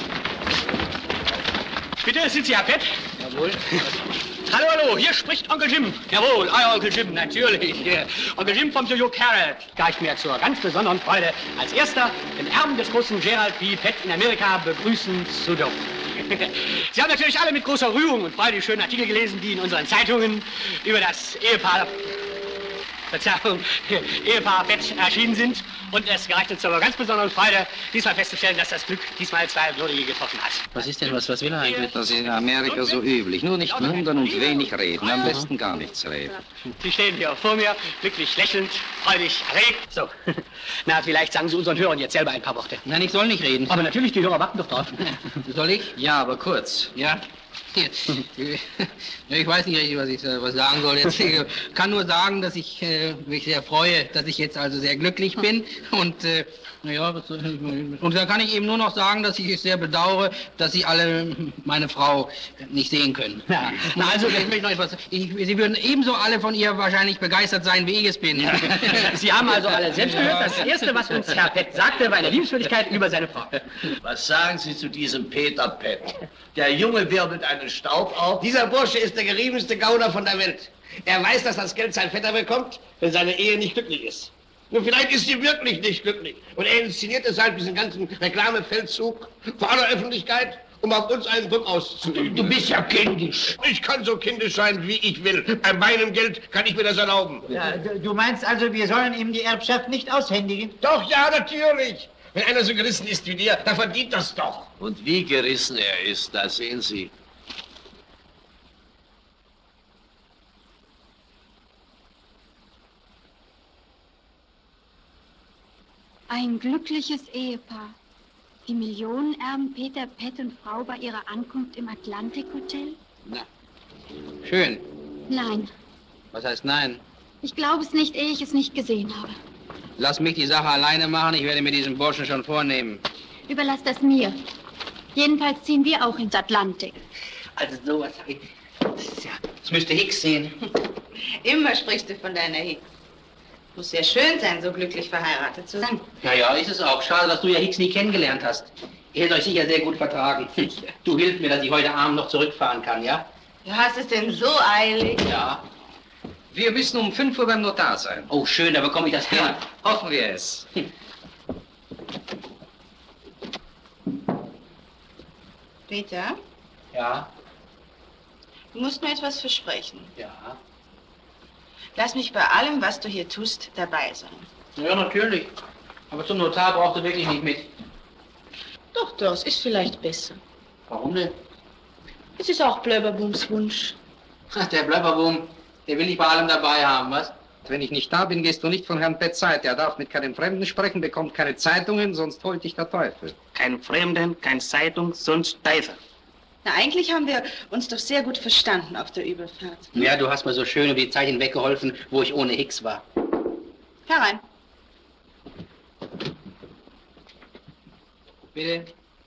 Bitte, sind Sie Herr Pett? Jawohl. Hallo, hallo, hier spricht Onkel Jim. Jawohl, euer Onkel Jim, natürlich. Onkel Jim vom New York Herald gleicht mir zur ganz besonderen Freude, als erster den Erben des großen Gerald B. Pett in Amerika begrüßen zu dürfen. Sie haben natürlich alle mit großer Rührung und Freude die schönen Artikel gelesen, die in unseren Zeitungen über das Ehepaar Pett erschienen sind. Und es gereicht uns zur ganz besonderen Freude, diesmal festzustellen, dass das Glück diesmal 2 Würdige getroffen hat. Was ist denn, was will er eigentlich? Das ist in Amerika so üblich. Nur nicht wundern und wenig reden. Am besten gar nichts reden. Sie stehen hier vor mir, glücklich lächelnd, freudig erregt. So, na, vielleicht sagen Sie unseren Hörern jetzt selber ein paar Worte. Nein, ich soll nicht reden. Aber natürlich, die Hörer warten doch drauf. Soll ich? Ja, aber kurz. Ja. Ich weiß nicht richtig, was ich sagen soll. Jetzt, ich kann nur sagen, dass ich mich sehr freue, dass ich jetzt also sehr glücklich bin. Und und da kann ich eben nur noch sagen, dass ich es sehr bedauere, dass Sie alle meine Frau nicht sehen können. Ja. Na, also, ich möchte noch etwas. Sie würden ebenso alle von ihr wahrscheinlich begeistert sein, wie ich es bin. Ja. Sie haben also alle selbst gehört, das Erste, was uns Herr Pett sagte, war eine Liebenswürdigkeit über seine Frau. Was sagen Sie zu diesem Peter Pett? Der Junge wirbelt einen Staub auf. Dieser Bursche ist der geriebenste Gauner von der Welt. Er weiß, dass das Geld sein Vetter bekommt, wenn seine Ehe nicht glücklich ist. Nur vielleicht ist sie wirklich nicht glücklich. Und er inszeniert deshalb diesen ganzen Reklamefeldzug vor aller Öffentlichkeit, um auf uns einen Druck auszuüben. Du bist ja kindisch. Ich kann so kindisch sein, wie ich will. Bei meinem Geld kann ich mir das erlauben. Ja, du meinst also, wir sollen ihm die Erbschaft nicht aushändigen? Doch, ja, natürlich. Wenn einer so gerissen ist wie dir, dann verdient das doch. Und wie gerissen er ist, das sehen Sie. Ein glückliches Ehepaar. Die Millionenerben Peter Pett und Frau bei ihrer Ankunft im Atlantic Hotel? Na, schön. Nein, Was heißt nein? ich glaube es nicht, ehe ich es nicht gesehen habe. Lass mich die Sache alleine machen, ich werde mir diesen Burschen schon vornehmen. Überlass das mir. Jedenfalls ziehen wir auch ins Atlantik. Also sowas sag ich. Das müsste Hicks sehen. Immer sprichst du von deiner Hicks. Muss sehr schön sein, so glücklich verheiratet zu sein. Ja, ist es auch. Schade, dass du ja Hicks nie kennengelernt hast. Ihr hättet euch sicher sehr gut vertragen. Du hilfst mir, dass ich heute Abend noch zurückfahren kann, ja? Du hast es denn so eilig? Ja. Wir müssen um 5 Uhr beim Notar sein. Oh, schön, da bekomme ich das Geld. Hoffen wir es. Peter, Ja, du musst mir etwas versprechen. ja. Lass mich bei allem, was du hier tust, dabei sein. Ja, natürlich. Aber zum Notar brauchst du wirklich nicht mit. Doch, das ist vielleicht besser. Warum denn? Es ist auch Blöberbums Wunsch. Ach, der Blöpperboom, der will dich bei allem dabei haben, was? Wenn ich nicht da bin, gehst du nicht von Herrn Pett Zeit. Er darf mit keinem Fremden sprechen, bekommt keine Zeitungen, sonst holt dich der Teufel. Kein Fremden, kein Zeitung, sonst Teufel. Na, eigentlich haben wir uns doch sehr gut verstanden auf der Überfahrt. Ja, du hast mir so schön über die Zeit hinweg geholfen, wo ich ohne Hicks war. Herein. Bitte?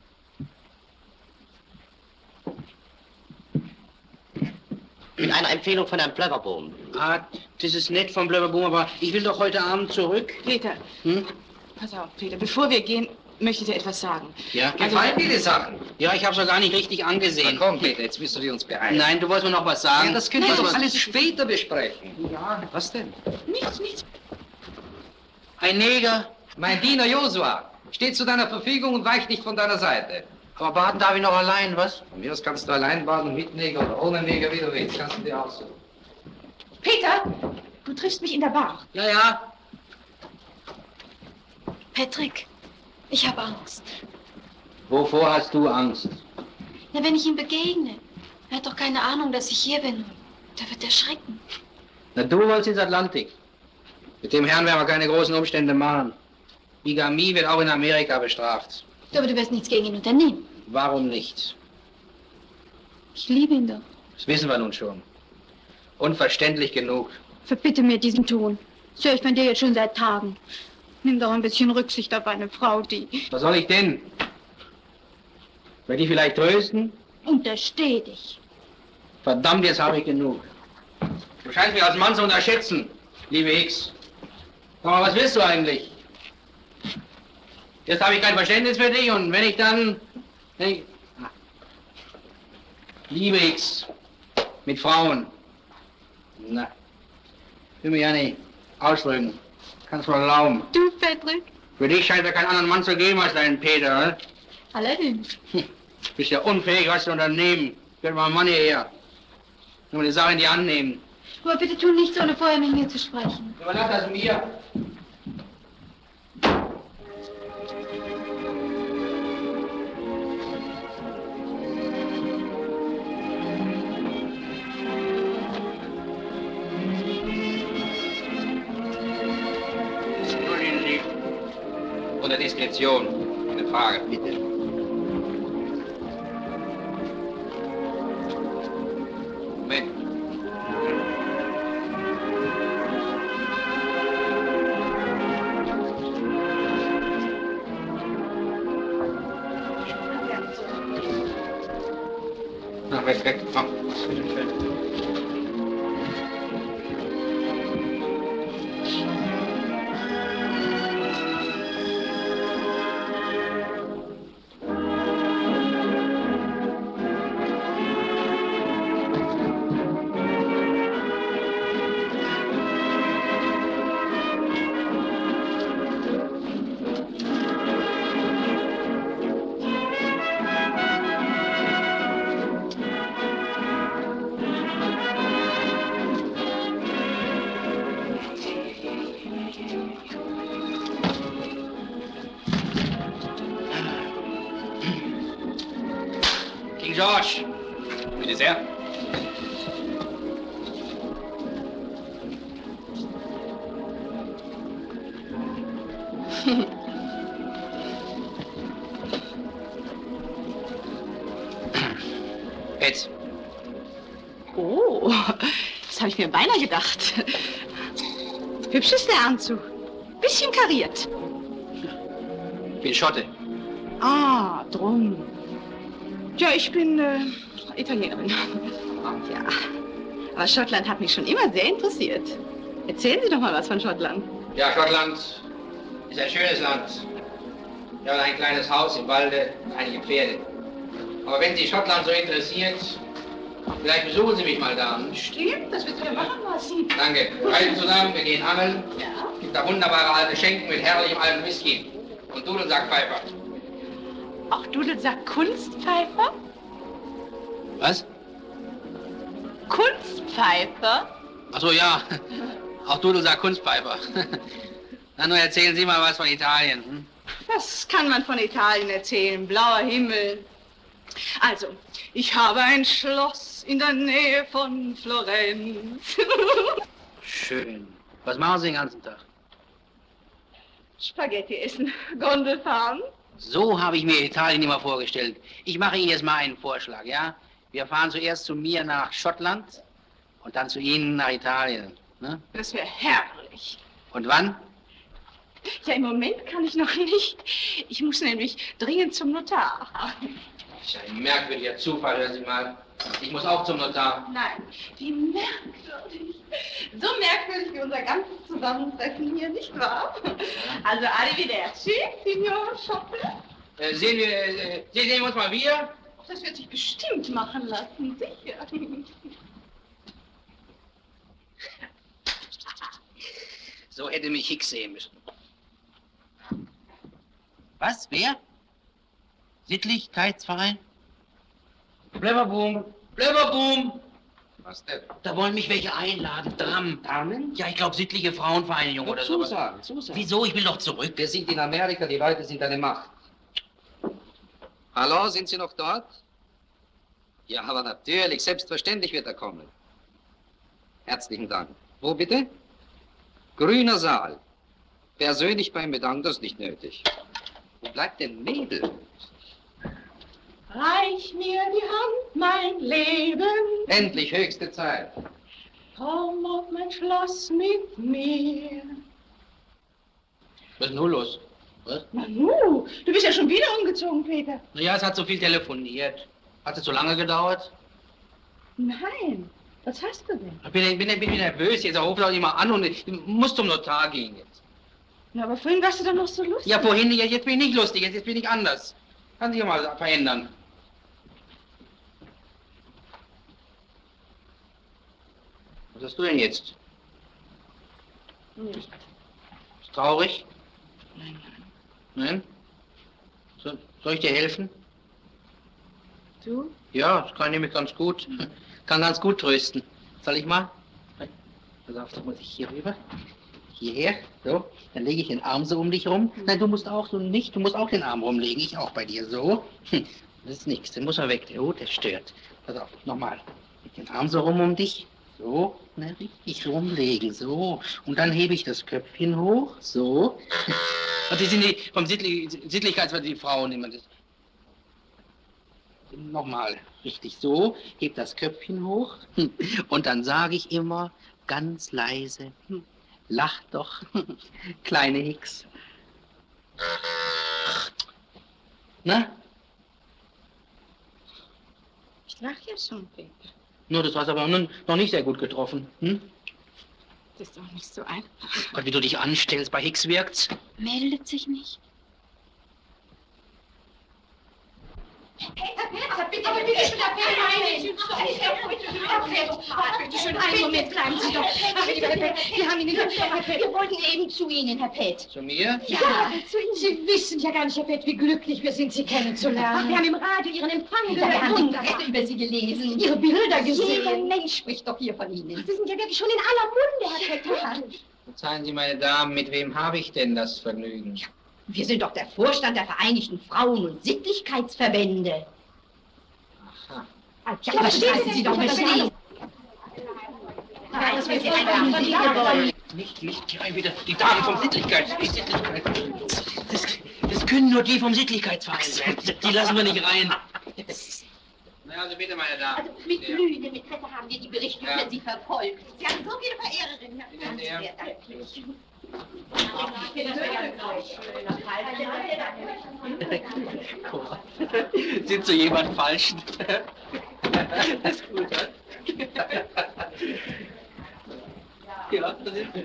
Mit einer Empfehlung von Herrn Blöverbohm. Ah, das ist nett von Blöberboom, aber ich will doch heute Abend zurück. Peter, pass auf, Peter, bevor wir gehen, möchte ich dir etwas sagen. Ja, Gefallen dir die Sachen? Ja, ich habe es gar nicht richtig angesehen. Na komm, Peter, jetzt müssen wir uns beeilen. Nein, du wolltest mir noch was sagen. Ja, das können wir Nein, doch alles später besprechen. Ja. Was denn? Nichts. Ein Neger. Mein Diener Josua steht zu deiner Verfügung und weicht nicht von deiner Seite. Aber baden darf ich noch allein, was? Von mir aus kannst du allein baden, mit Neger oder ohne Neger, wie du willst. Kannst du dir aussuchen. Peter, du triffst mich in der Bar. Ja, ja. Patrick, ich habe Angst. Wovor hast du Angst? Na, wenn ich ihm begegne. Er hat doch keine Ahnung, dass ich hier bin. Da wird er schrecken. Na, du wolltest ins Atlantik. Mit dem Herrn werden wir keine großen Umstände machen. Bigamie wird auch in Amerika bestraft. Aber du wirst nichts gegen ihn unternehmen. Warum nicht? Ich liebe ihn doch. Das wissen wir nun schon. Unverständlich genug. Verbitte mir diesen Ton. Das höre ich von dir jetzt schon seit Tagen. Nimm doch ein bisschen Rücksicht auf eine Frau, die... Was soll ich denn? Will ich vielleicht trösten? Untersteh dich. Verdammt, jetzt habe ich genug. Du scheinst mich als Mann zu unterschätzen, liebe Hicks. Sag mal, was willst du eigentlich? Jetzt habe ich kein Verständnis für dich und wenn ich dann... Liebe Hicks, mit Frauen. Na, will mich ja nicht ausdrücken. Kannst du erlauben. Du, Patrick? Für dich scheint es keinen anderen Mann zu geben als deinen Peter, ne? Allerdings. Bist ja unfähig, was zu unternehmen. Gehört mal ein Mann hierher. Nur die Sache in die Hand nehmen. Aber bitte tu nichts, ohne vorher mit mir zu sprechen. Überlass das mir. Entschuldigen Sie. Unter Diskretion. Eine Frage. Bitte. Moment. Na, weg. Komm. King George. Bitte sehr. Jetzt. Oh, das habe ich mir beinahe gedacht. Hübsch ist der Anzug. Bisschen kariert. Ich bin Schotte. Ah, drum. Ja, ich bin Italienerin. Ja, aber Schottland hat mich schon immer sehr interessiert. Erzählen Sie doch mal was von Schottland. Ja, Schottland ist ein schönes Land. Wir haben ein kleines Haus im Walde, einige Pferde. Aber wenn Sie Schottland so interessiert, vielleicht besuchen Sie mich mal da. Stimmt, das wird wir machen lassen. Danke. Reisen zusammen, wir gehen angeln. Ja. Gibt da wunderbare alte Schenken mit herrlichem alten Whisky. Und Dudelsackpfeifer. Auch Dudelsack Kunstpfeifer? Was? Kunstpfeifer? Ach so, ja. Auch Dudelsack Kunstpfeifer. Na, nur erzählen Sie mal was von Italien. Hm? Was kann man von Italien erzählen? Blauer Himmel. Also, ich habe ein Schloss in der Nähe von Florenz. Schön. Was machen Sie den ganzen Tag? Spaghetti essen, Gondel fahren. So habe ich mir Italien immer vorgestellt. Ich mache Ihnen jetzt mal einen Vorschlag, ja? Wir fahren zuerst zu mir nach Schottland und dann zu Ihnen nach Italien. Ne? Das wäre herrlich. Und wann? Ja, im Moment kann ich noch nicht. Ich muss nämlich dringend zum Notar. Das ist ein merkwürdiger Zufall, hören Sie mal. Ich muss auch zum Notar. Nein, wie merkwürdig. So merkwürdig wie unser ganzes Zusammentreffen hier, nicht wahr? Also, arrivederci, Signor Schoppe. Sehen wir uns mal wieder? Das wird sich bestimmt machen lassen, sicher. So hätte mich Hicks sehen müssen. Was? Wer? Sittlichkeitsverein? Bläbberboom, Bläbberboom! Was denn? Da wollen mich welche einladen. Damen? Ja, ich glaube, sittliche Frauenvereinigung oder so. Zusagen. Wieso? Ich will doch zurück. Wir sind in Amerika, die Leute sind eine Macht. Hallo, sind Sie noch dort? Ja, aber natürlich, selbstverständlich wird er kommen. Herzlichen Dank. Wo bitte? Grüner Saal. Persönlich beim Bedanken, das ist nicht nötig. Wo bleibt denn Mädel? Reich mir die Hand, mein Leben. Endlich, höchste Zeit. Komm auf mein Schloss mit mir. Was ist denn nun los? Was? Nanu, du bist ja schon wieder umgezogen, Peter. Naja, es hat so viel telefoniert. Hat es so lange gedauert? Nein, was hast du denn? Ich bin nervös. Jetzt ruft auch nicht mal an und ich muss zum Notar gehen jetzt. Na, aber vorhin warst du doch noch so lustig. Ja, vorhin, jetzt bin ich nicht lustig, jetzt bin ich anders. Kann sich ja mal verändern. Was hast du denn jetzt? Nicht. Ist traurig? Nein? Soll ich dir helfen? Du? Ja, das kann ich nämlich ganz gut. Kann ganz gut trösten. Soll ich mal? Pass auf, da muss ich hier rüber. Hierher, so. Dann lege ich den Arm so um dich rum. Nein, du musst auch so nicht. Du musst auch den Arm rumlegen. Ich auch bei dir, so. Das ist nichts, den muss man weg. Oh, der stört. Pass auf, nochmal. Leg den Arm so rum um dich. So, ne, richtig rumlegen, so. Und dann hebe ich das Köpfchen hoch, so. Und die sind die vom Sittlichkeitsverein, die Frauen immer das. Nochmal, richtig so, heb das Köpfchen hoch und dann sage ich immer ganz leise, lach doch, kleine Hicks. Na? Ich lach ja schon, Peter. Nur, das hast aber noch nicht sehr gut getroffen. Hm? Das ist doch nicht so einfach. Gott, wie du dich anstellst, bei Hicks wirkt's. Meldet sich nicht. Aber bitte schön, bitte schön, einen Moment, bleiben Sie doch. Ach, lieber Herr Pett, wir haben Ihnen ganz Herr Pett. Wir wollten eben zu Ihnen, Herr Pett. Zu mir? Ja, zu Ihnen. Sie wissen ja gar nicht, Herr Pett, wie glücklich wir sind, Sie kennenzulernen. Ach, wir haben im Radio Ihren Empfang Ja, gehört. wir haben die Wunderbar. Presse über Sie gelesen. Ihre Bilder gesehen. Jeder Mensch spricht doch hier von Ihnen. Sie sind ja wirklich schon in aller Munde, Herr Pett. Verzeihen Sie, meine Damen, mit wem habe ich denn das Vergnügen? Wir sind doch der Vorstand der Vereinigten Frauen- und Sittlichkeitsverbände. Ja, aber schließen Sie doch mal schnell. Nicht rein wieder. Die Damen vom Das können nur die vom Sittlichkeitsverein sein. Die lassen wir nicht rein. Na, also bitte, meine Damen. Also mit glühendem Interesse haben wir die Berichte über Sie verfolgt. Sie haben so viele Verehrerinnen. Ganz sehr danklich. Sind so jemand Falschen? Das ist gut, oder? Ja, das ist...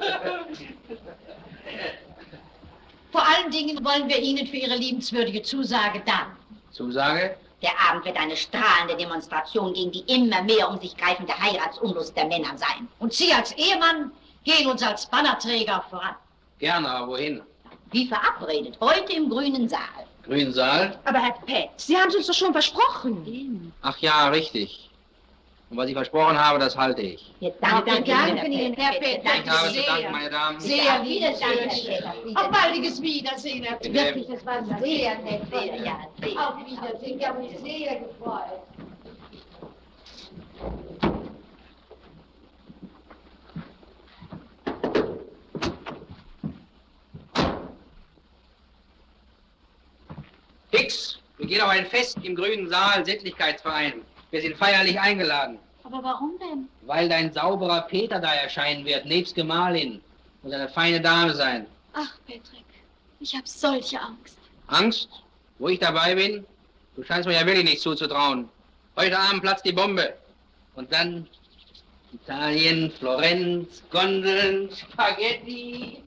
Vor allen Dingen wollen wir Ihnen für Ihre liebenswürdige Zusage danken. Zusage? Der Abend wird eine strahlende Demonstration gegen die immer mehr um sich greifende Heiratsunlust der Männer sein. Und Sie als Ehemann gehen uns als Bannerträger voran. Gerne, aber wohin? Wie verabredet, heute im Grünen Saal. Grünen Saal? Aber Herr Pett, Sie haben es uns doch schon versprochen. Ach ja, richtig. Und was ich versprochen habe, das halte ich. Wir danken Ihnen, Herr Pett. Ich habe zu danken, meine Damen. Sehr wiedersehen. Auf baldiges Wiedersehen, Herr Pett. Wirklich, das war sehr nett. Ja, Auf Wiedersehen, ich habe mich sehr gefreut. Hicks, wir gehen auf ein Fest im Grünen Saal, Sittlichkeitsverein. Wir sind feierlich eingeladen. Aber warum denn? Weil dein sauberer Peter da erscheinen wird, nebst Gemahlin. Muss eine feine Dame sein. Ach, Patrick, ich habe solche Angst. Angst? Wo ich dabei bin? Du scheinst mir ja wirklich nicht zuzutrauen. Heute Abend platzt die Bombe. Und dann Italien, Florenz, Gondeln, Spaghetti.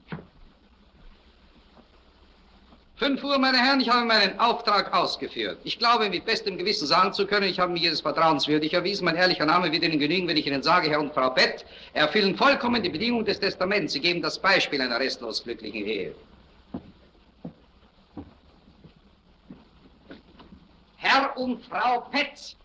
5 Uhr, meine Herren, ich habe meinen Auftrag ausgeführt. Ich glaube, mit bestem Gewissen sagen zu können, ich habe mich Ihres vertrauenswürdig erwiesen. Mein ehrlicher Name wird Ihnen genügen, wenn ich Ihnen sage, Herr und Frau Pett erfüllen vollkommen die Bedingungen des Testaments. Sie geben das Beispiel einer restlos glücklichen Ehe. Herr und Frau Petz.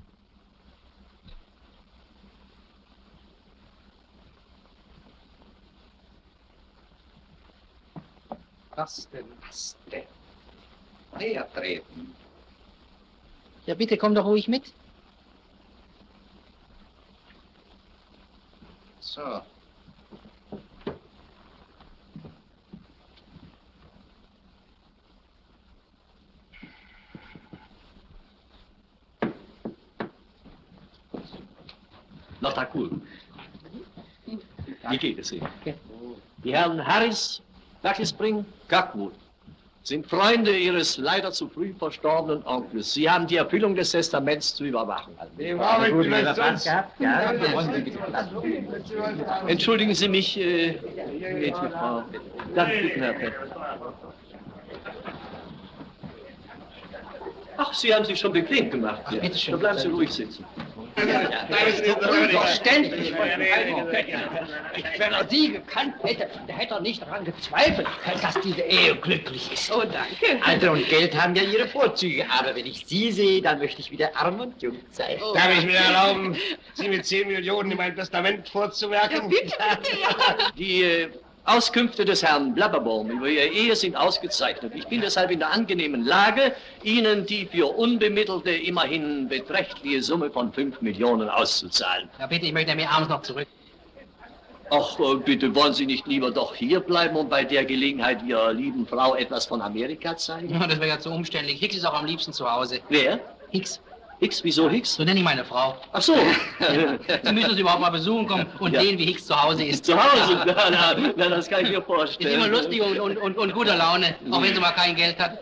Was denn? Näher treten. Ja, bitte, komm doch ruhig mit. So. Na, da cool. Wie geht es Ihnen? Die Herren Harris, Wackelspring, Gackwood sind Freunde Ihres leider zu früh verstorbenen Onkels. Sie haben die Erfüllung des Testaments zu überwachen. Entschuldigen Sie mich, geht's mit Frau? Darf ich bitten, Herr Pett? Ach, Sie haben sich schon bequem gemacht. Ja. Bitte schön. Dann bleiben Sie ruhig sitzen. Unverständlich. Wenn er Sie gekannt hätte, dann hätte er nicht daran gezweifelt, dass diese Ehe glücklich ist. Oh, danke. Alter und Geld haben ja ihre Vorzüge, aber wenn ich Sie sehe, dann möchte ich wieder arm und jung sein. Oh. Darf ich mir erlauben, Sie mit 10 Millionen in mein Testament vorzuwerken? Ja, bitte, ja. Die Auskünfte des Herrn Blabberbaum über Ihre Ehe sind ausgezeichnet. Ich bin deshalb in der angenehmen Lage, Ihnen die für Unbemittelte immerhin beträchtliche Summe von 5 Millionen auszuzahlen. Ja, bitte, ich möchte mir abends noch zurück. Ach, bitte, wollen Sie nicht lieber doch hier bleiben und bei der Gelegenheit Ihrer lieben Frau etwas von Amerika zeigen? Ja, das wäre ja zu umständlich. Hicks ist auch am liebsten zu Hause. Wer? Hicks. Hicks? Wieso Hicks? So nenne ich meine Frau. Ach so. Sie müssen uns überhaupt mal besuchen kommen und sehen, wie Hicks zu Hause ist. Zu Hause? Na, das kann ich mir vorstellen. Ist immer lustig und guter Laune, auch wenn sie mal kein Geld hat.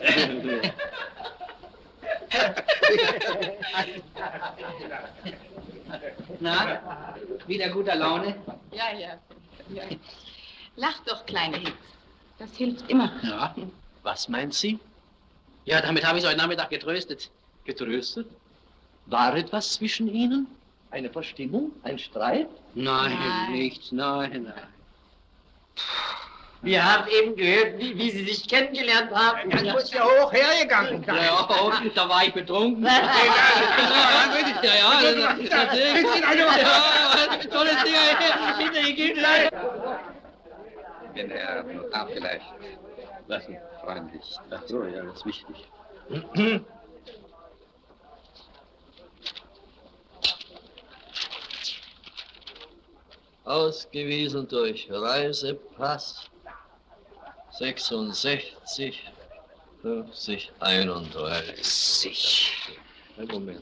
Na, wieder guter Laune? Ja. Lach doch, kleine Hicks. Das hilft immer. Ja. Was meint sie? Ja, damit habe ich Sie heute Nachmittag getröstet. Getröstet? War etwas zwischen Ihnen? Eine Verstimmung? Ein Streit? Nein, nichts. Nein. Wir haben eben gehört, wie Sie sich kennengelernt haben. Dann muss ja hoch hergegangen sein. Ja, da war ich betrunken. Tolles Ding. Bitte, ich gebe leider. Wenn Herr Notar vielleicht Lassen. freundlich. Ach so, ja, das ist wichtig. Ausgewiesen durch Reisepass 66 50 31. Ein Moment.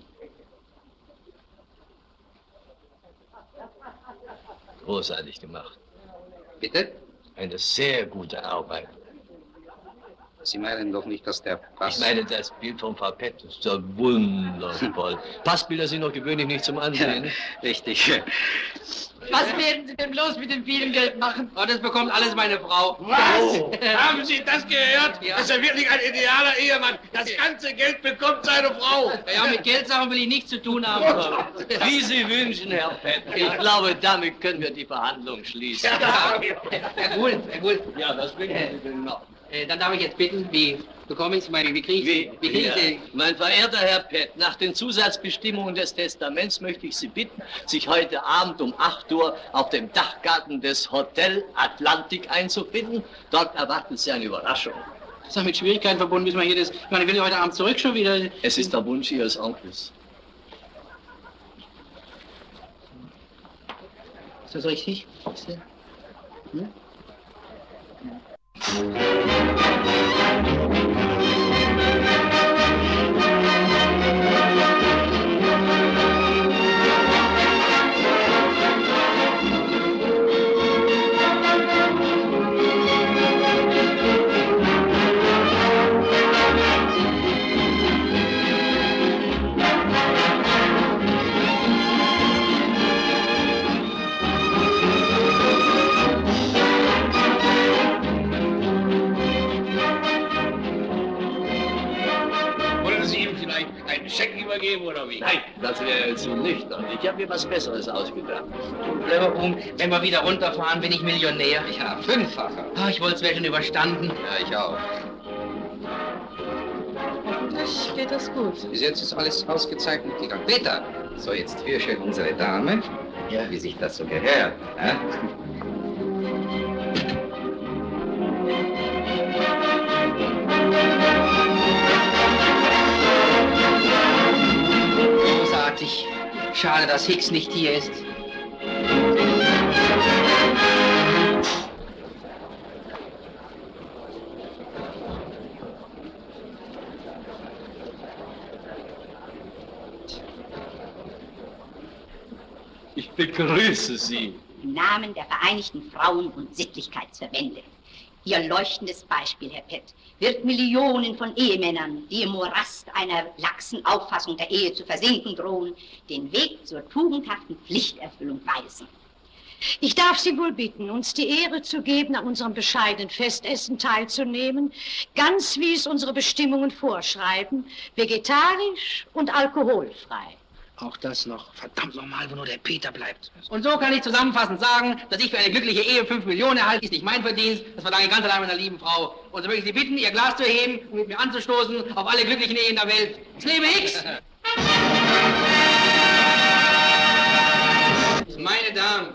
Großartig gemacht. Bitte? Eine sehr gute Arbeit. Sie meinen doch nicht, dass der Pass... Ich meine, das Bild von Frau Pett ist ja wundervoll. Passbilder sind doch gewöhnlich nicht zum Ansehen. Ja, richtig. Was werden Sie denn bloß mit dem vielen Geld machen? Oh, das bekommt alles meine Frau. Was? Haben Sie das gehört? Ja. Das ist ja wirklich ein idealer Ehemann. Das ganze Geld bekommt seine Frau. Ja, mit Geldsachen will ich nichts zu tun haben. Wie Sie wünschen, Herr Pett. Ich glaube, damit können wir die Verhandlung schließen. Herr Gould. Ja, das bringen Sie denn noch. Dann darf ich jetzt bitten, wie bekomme ich es? Wie kriege ich Mein verehrter Herr Pett, nach den Zusatzbestimmungen des Testaments möchte ich Sie bitten, sich heute Abend um 8 Uhr auf dem Dachgarten des Hotel Atlantik einzufinden. Dort erwarten Sie eine Überraschung. Das ist doch mit Schwierigkeiten verbunden, bis man hier das... Ich meine, ich will ja heute Abend zurück schon wieder... Es ist der Wunsch Ihres Onkels. Ist das richtig? Hm? Einen Scheck übergeben oder wie? Nein, das wäre zu nüchtern. Ich habe mir was Besseres ausgedacht. Blöberboom, wenn wir wieder runterfahren, bin ich Millionär. Ja, 5-facher. Ah, ich wollte es wäre schon überstanden. Ja, ich auch. eigentlich geht das gut. Bis jetzt ist alles ausgezeichnet gegangen. Peter, so jetzt führ schön unsere Dame. Ja, wie sich das so gehört. Ja? Großartig. Schade, dass Hicks nicht hier ist. Ich begrüße Sie. Im Namen der Vereinigten Frauen- und Sittlichkeitsverbände. Ihr leuchtendes Beispiel, Herr Pett, wird Millionen von Ehemännern, die im Morast einer laxen Auffassung der Ehe zu versinken drohen, den Weg zur tugendhaften Pflichterfüllung weisen. Ich darf Sie wohl bitten, uns die Ehre zu geben, an unserem bescheidenen Festessen teilzunehmen, ganz wie es unsere Bestimmungen vorschreiben, vegetarisch und alkoholfrei. Auch das noch. Verdammt nochmal, wo nur der Peter bleibt. Und so kann ich zusammenfassend sagen, dass ich für eine glückliche Ehe 5 Millionen erhalte, ist nicht mein Verdienst, das verdanke ich ganz allein meiner lieben Frau. Und so möchte ich Sie bitten, Ihr Glas zu heben und mit mir anzustoßen auf alle glücklichen Ehen der Welt. Es lebe Hicks! Meine Damen,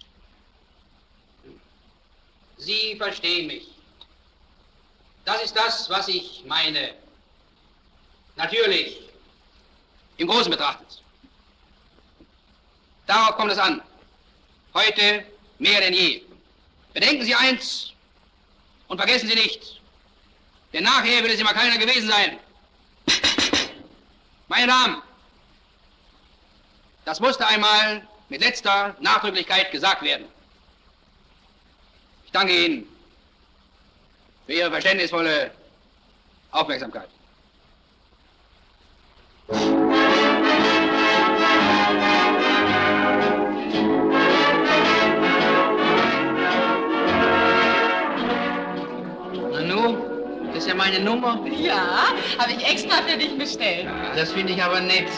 Sie verstehen mich. Das ist das, was ich meine. Natürlich, im Großen betrachtet. Darauf kommt es an. Heute mehr denn je. Bedenken Sie eins und vergessen Sie nicht, denn nachher wird es immer keiner gewesen sein. Meine Damen, das musste einmal mit letzter Nachdrücklichkeit gesagt werden. Ich danke Ihnen für Ihre verständnisvolle Aufmerksamkeit. Das ist ja meine Nummer. Ja, habe ich extra für dich bestellt. Das finde ich aber nett.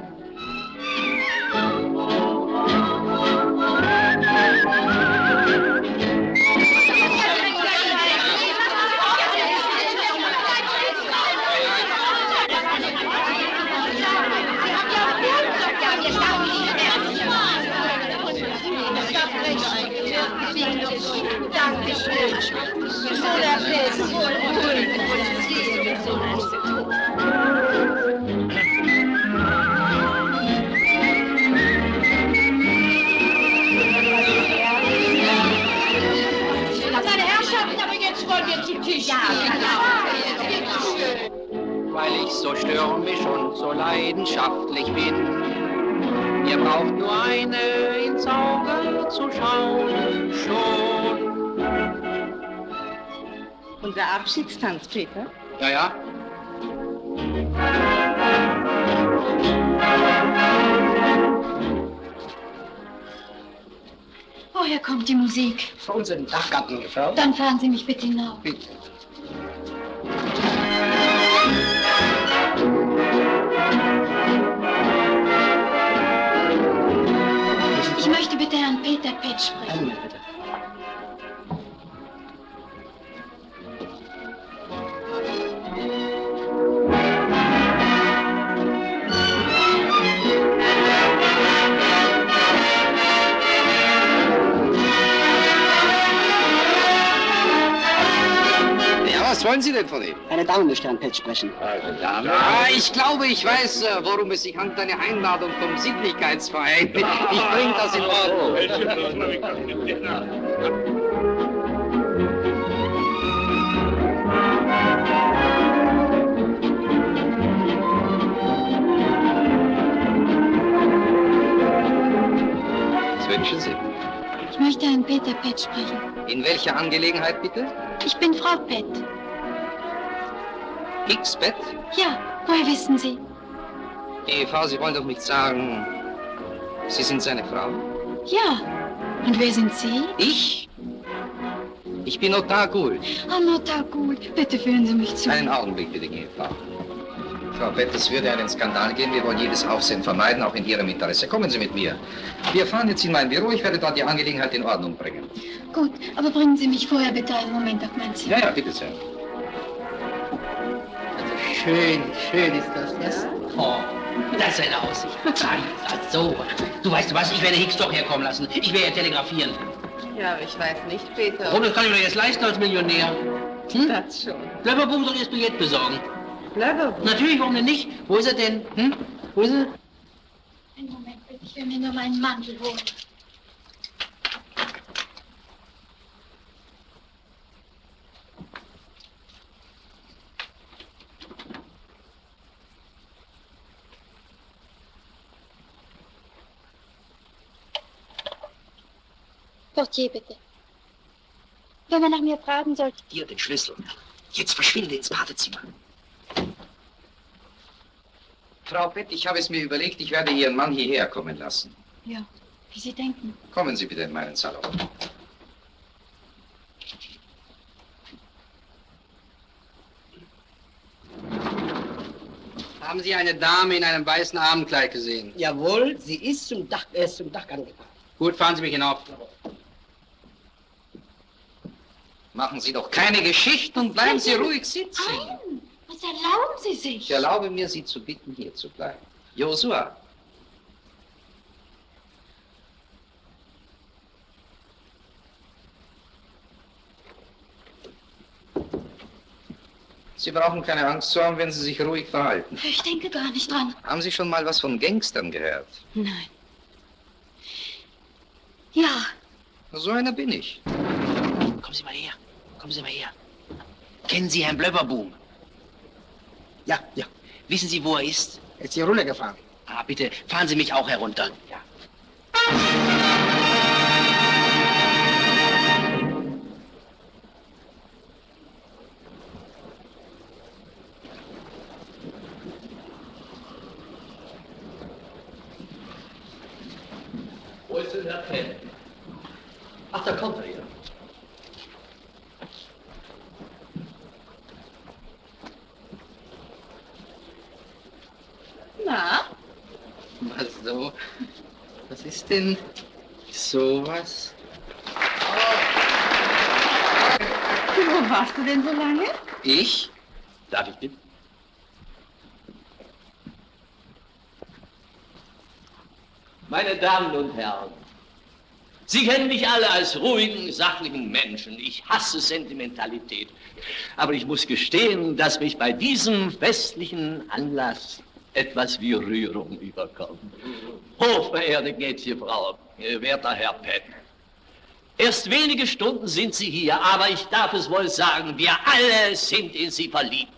Meine Herrschaften, aber jetzt wollen wir zu Tisch. Ja, Weil ich so stürmisch und so leidenschaftlich bin. Ihr braucht nur eine ins Auge zu schauen, schon. Unser Abschiedstanz, Peter. Ja, ja. Woher kommt die Musik? Von unseren Dachgarten, Frau. Dann fahren Sie mich bitte hinauf. Bitte. Ich möchte bitte Herrn Peter Pett sprechen. Was wollen Sie denn von ihm? Eine Dame möchte Herrn Pett sprechen. Eine Dame? Ja, ich glaube, ich weiß, worum es sich handelt. Eine Einladung vom Sittlichkeitsverein. Ich bringe das in Ordnung. Was wünschen Sie? Ich möchte Herrn Peter Pett sprechen. In welcher Angelegenheit, bitte? Ich bin Frau Pett. Hicks Pett? Ja, woher wissen Sie? Eva, Sie wollen doch nicht sagen, Sie sind seine Frau? Ja. Und wer sind Sie? Ich? Ich bin Notar Gould. Oh, Notar Gould, bitte führen Sie mich zu. Einen Augenblick, bitte, Eva. Frau Pett, es würde einen Skandal geben. Wir wollen jedes Aufsehen vermeiden, auch in Ihrem Interesse. Kommen Sie mit mir. Wir fahren jetzt in mein Büro. Ich werde dort die Angelegenheit in Ordnung bringen. Gut, aber bringen Sie mich vorher bitte einen Moment auf mein Zimmer. Ja, ja, bitte sehr. schön ist das, was? Oh, das ist eine Aussicht. So. Du weißt was, ich werde Hicks doch herkommen lassen. Ich werde telegrafieren. Ja, aber ich weiß nicht, Peter. Warum, das kann ich mir doch jetzt leisten als Millionär. Das schon. Blöbberboom soll das Billett besorgen. Blöbberboom? Natürlich, warum denn nicht? Wo ist er denn? Wo ist er? Einen Moment, bitte. Ich will mir nur meinen Mantel holen. Portier, bitte. Wenn man nach mir fragen sollte. Hier, den Schlüssel. Jetzt verschwinde ins Badezimmer. Frau Pett, ich habe es mir überlegt, ich werde Ihren Mann hierher kommen lassen. Ja, wie Sie denken. Kommen Sie bitte in meinen Salon. Haben Sie eine Dame in einem weißen Abendkleid gesehen? Jawohl, sie ist zum Dachgang gefahren. Gut, fahren Sie mich hinauf. Machen Sie doch keine Geschichten und bleiben Sie ruhig sitzen. Nein, was erlauben Sie sich? Ich erlaube mir, Sie zu bitten, hier zu bleiben. Josua. Sie brauchen keine Angst zu haben, wenn Sie sich ruhig verhalten. Ich denke gar nicht dran. Haben Sie schon mal was von Gangstern gehört? Nein. Ja. So einer bin ich. Kommen Sie mal her. Kommen Sie mal her. Kennen Sie Herrn Blöbberboom? Ja, ja. Wissen Sie, wo er ist? Er ist hier runtergefahren. Ah, bitte, fahren Sie mich auch herunter. Ja. Wo ist denn Herr Penn? Ach, da kommt er ja. Na? Was so? Was ist denn sowas? Wo warst du denn so lange? Ich? Darf ich bitten? Meine Damen und Herren, Sie kennen mich alle als ruhigen, sachlichen Menschen. Ich hasse Sentimentalität. Aber ich muss gestehen, dass mich bei diesem festlichen Anlass etwas wie Rührung überkommt. Hochverehrte Gnädige-Frau, werter Herr Penn. Erst wenige Stunden sind Sie hier, aber ich darf es wohl sagen, wir alle sind in Sie verliebt.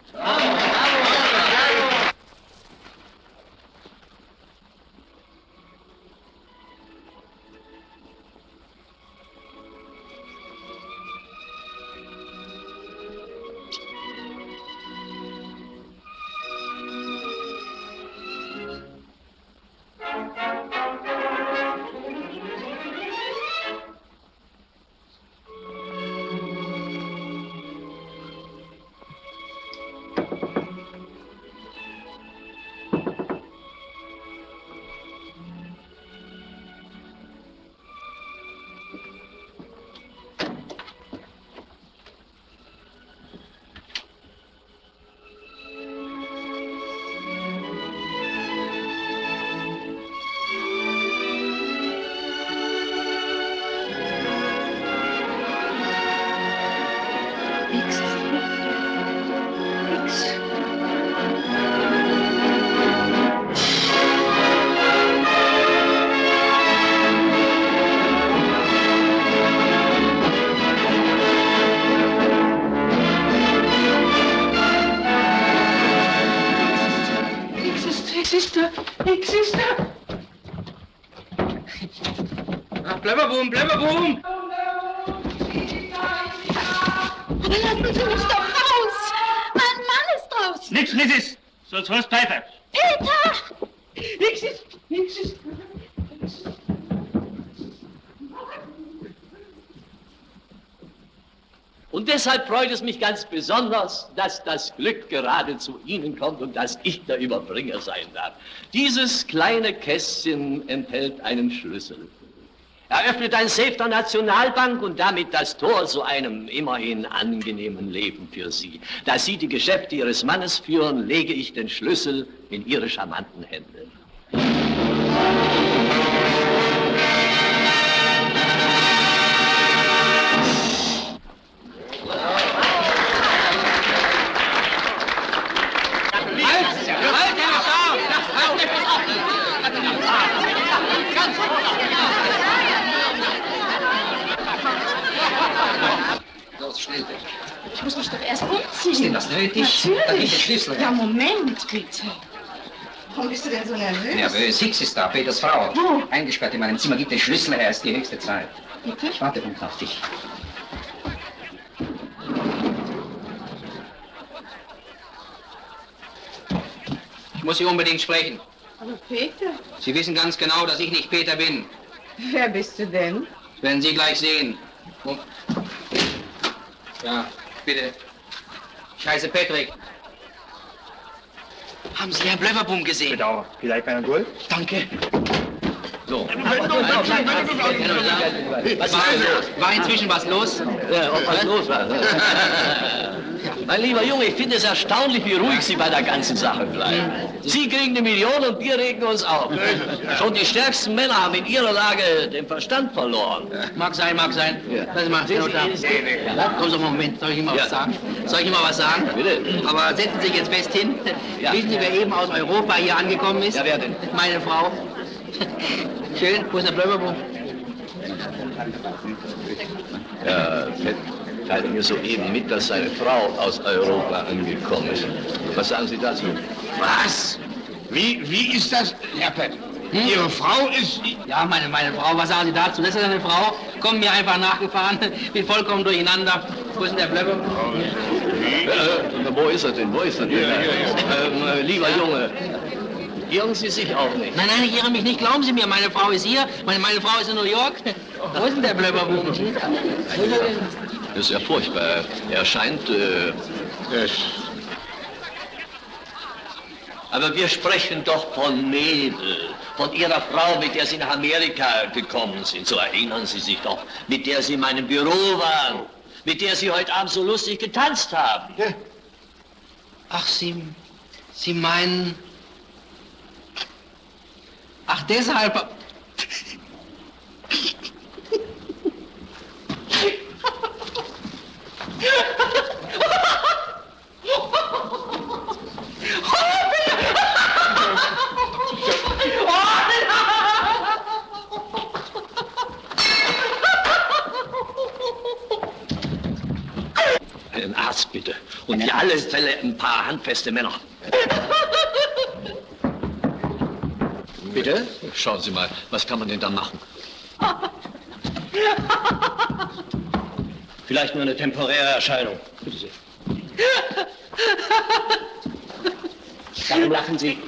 Blöbberboom, Blöbberboom! Aber lassen Sie mich doch raus! Mein Mann ist draußen! Nix ist, sonst hörst Pfeife. Peter! Nix ist. Und deshalb freut es mich ganz besonders, dass das Glück gerade zu Ihnen kommt und dass ich der Überbringer sein darf. Dieses kleine Kästchen enthält einen Schlüssel. eröffnet ein Safe der Nationalbank und damit das Tor zu einem immerhin angenehmen Leben für Sie. Da Sie die Geschäfte Ihres Mannes führen, lege ich den Schlüssel in Ihre charmanten Hände. Los, schnell weg. Ich muss mich doch erst umziehen. Ist denn das nötig? Natürlich. Da geht der Schlüssel. Ja, Moment, bitte. Warum bist du denn so nervös? Nervös. Hicks ist da, Peters Frau. Wo? Eingesperrt in meinem Zimmer. Gib den Schlüssel her, ist die höchste Zeit. Bitte? Ich warte unten auf dich. Ich muss Sie unbedingt sprechen. Aber Peter, Sie wissen ganz genau, dass ich nicht Peter bin. wer bist du denn? Das werden Sie gleich sehen. Oh. Ja, bitte. Ich heiße Patrick. Haben Sie Herrn Blöfferboom gesehen? Bedauer. Vielleicht bei einem Gold? Danke. So. Was war inzwischen was los? Ja, ob was los war. Mein lieber Junge, ich finde es erstaunlich, wie ruhig Sie bei der ganzen Sache bleiben. Sie kriegen eine Million und wir regen uns auf. Schon die stärksten Männer haben in ihrer Lage den Verstand verloren. Mag sein, mag sein. Ja. Lass mal, komm so, Moment, soll ich Ihnen mal was sagen? Soll ich Ihnen mal was sagen? Bitte. Aber setzen Sie sich jetzt fest hin. Ja. Wissen Sie, wer eben aus Europa hier angekommen ist? Ja, wer denn? Meine Frau. Schön, wo ist der Blöfferboom? Ja, Fett teilte mir soeben mit, dass seine Frau aus Europa angekommen ist. Was sagen Sie dazu? Was? Wie ist das, Herr Pett? Ihre Frau ist... Ja, meine Frau, was sagen Sie dazu? Das ist eine Frau, kommt mir einfach nachgefahren, bin vollkommen durcheinander. Wo ist denn der Blöfferboom? Wo ist er denn? Wo ist er denn? Lieber Junge, irren Sie sich auch nicht. Nein, ich irre mich nicht. Glauben Sie mir, meine Frau ist hier. Meine Frau ist in New York. Wo ist denn der Blöfferboom? Das ist ja furchtbar. Er scheint... Aber wir sprechen doch von Nebel, von Ihrer Frau, mit der Sie nach Amerika gekommen sind. So erinnern Sie sich doch, mit der Sie in meinem Büro waren, mit der Sie heute Abend so lustig getanzt haben. Ja. Ach, Sie meinen... Ach, deshalb... Einen Arzt bitte. Und für alle Fälle ein paar handfeste Männer. Bitte? Schauen Sie mal, was kann man denn da machen? Vielleicht nur eine temporäre Erscheinung. Bitte sehr. Warum lachen Sie?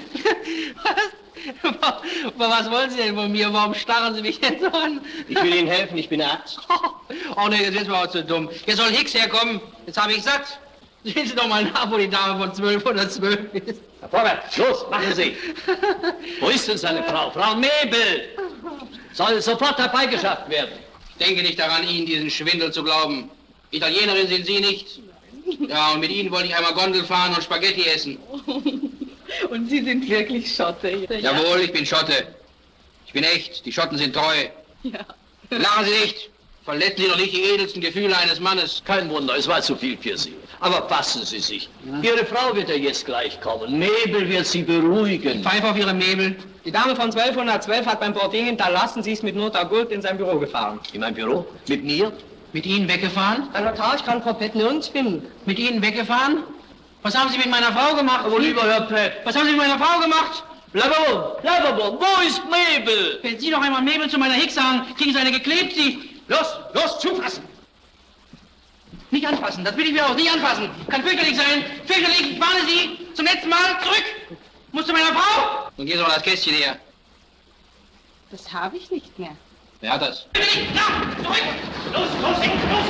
Was wollen Sie denn von mir? Warum starren Sie mich jetzt so an? Ich will Ihnen helfen, ich bin Arzt. Oh ne, jetzt sind wir auch zu dumm. Jetzt soll Hicks herkommen. Jetzt habe ich satt. Sehen Sie doch mal nach, wo die Dame von 1212 ist. Vorwärts, los, machen Sie. Wo ist denn seine Frau? Frau Mebel! Soll sofort herbeigeschafft werden. Ich denke nicht daran, Ihnen diesen Schwindel zu glauben. Italienerin sind Sie nicht. Ja, und mit Ihnen wollte ich einmal Gondel fahren und Spaghetti essen. Und Sie sind wirklich Schotte. Jawohl, ich bin Schotte. Ich bin echt. Die Schotten sind treu. Ja. Lachen Sie nicht. Verletzen Sie doch nicht die edelsten Gefühle eines Mannes. Kein Wunder, es war zu viel für Sie. Aber fassen Sie sich. Ihre Frau wird ja jetzt gleich kommen. Mebel wird Sie beruhigen. Pfeif auf Ihre Mebel. Die Dame von 1212 hat beim Portier hinterlassen, sie ist mit Not Gurt in sein Büro gefahren. In mein Büro? Mit mir? Mit Ihnen weggefahren? Herr Notar, ich kann Frau Pett nirgends finden. Mit Ihnen weggefahren? Was haben Sie mit meiner Frau gemacht? Aber lieber Herr Pett. Was haben Sie mit meiner Frau gemacht? Blabberboom, wo ist Mebel? Wenn Sie noch einmal Mebel zu meiner Hicks sagen, kriegen Sie eine geklebt, Sie... Los, zufassen! Nicht anfassen, das will ich mir auch nicht anfassen. Kann fürchterlich sein. Fürchterlich, ich warne Sie. Zum letzten Mal, zurück. Muss zu meiner Frau. Und geh doch mal das Kästchen her. Das habe ich nicht mehr. Wer hat das? Na, zurück! Los, weg, los,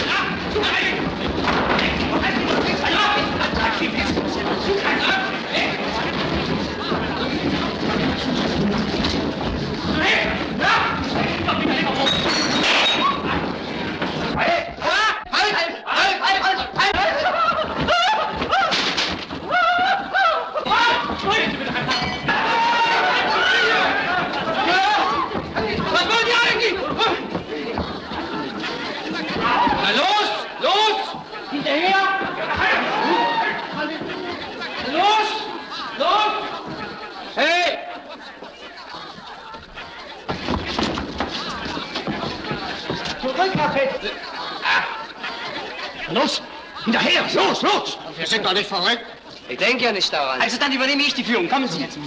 na! Rückwärts! Los! Hinterher! Los, los! Wir sind doch nicht verrückt. Ich denke ja nicht daran. Also dann übernehme ich die Führung. Kommen Sie jetzt.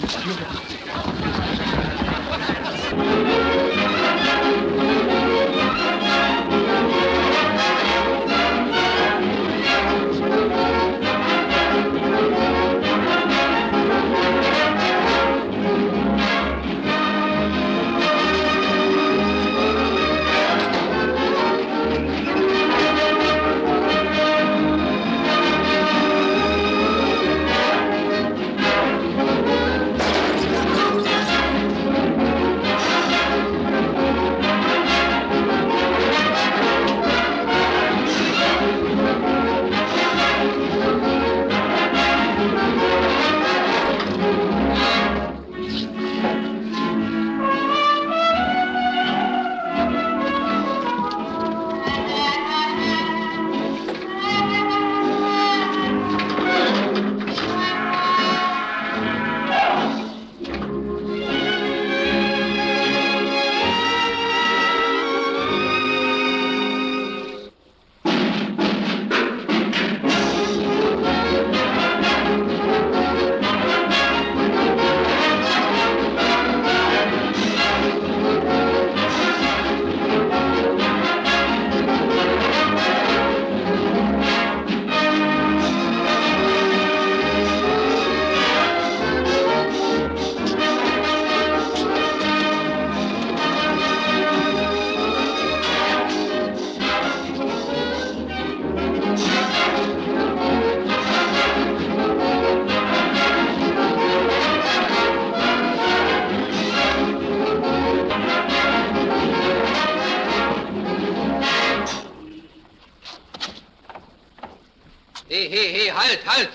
Hey, halt!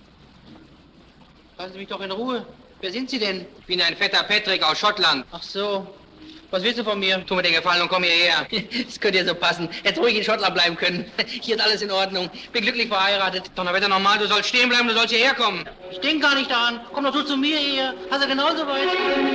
Lassen Sie mich doch in Ruhe. Wer sind Sie denn? Ich bin ein fetter Patrick aus Schottland. Ach so. Was willst du von mir? Tu mir den Gefallen und komm hierher. Das könnte ja so passen. Hätte ruhig in Schottland bleiben können. Hier ist alles in Ordnung. Bin glücklich verheiratet. Donnerwetter normal, du sollst stehen bleiben, du sollst hierher kommen. Ich denke gar nicht daran. Komm doch du zu mir hier. Hast du genauso weit?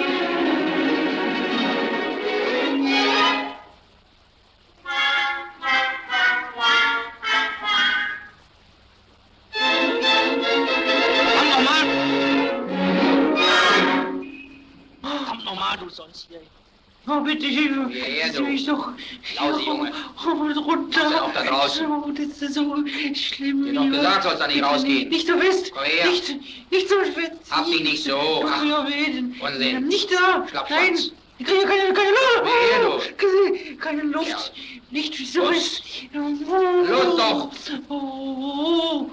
Komm nochmal, du sonst hier. Oh, bitte, Hilfe. Hierher, du. Ich doch. Lausi, Junge. Runter. Lass auch da draußen. Oh, das ist so schlimm. Dir doch gesagt, sollst du nicht rausgehen. Nicht so fest. Komm her. Nicht so fest. Hab dich nicht so. Ach, ja, weh. Unsinn. Nicht da. Schlappschwanz. Nein. Ich kriege keine Luft. Wehe, du. Keine Luft. Ja. Nicht so fest. Los doch. Oh.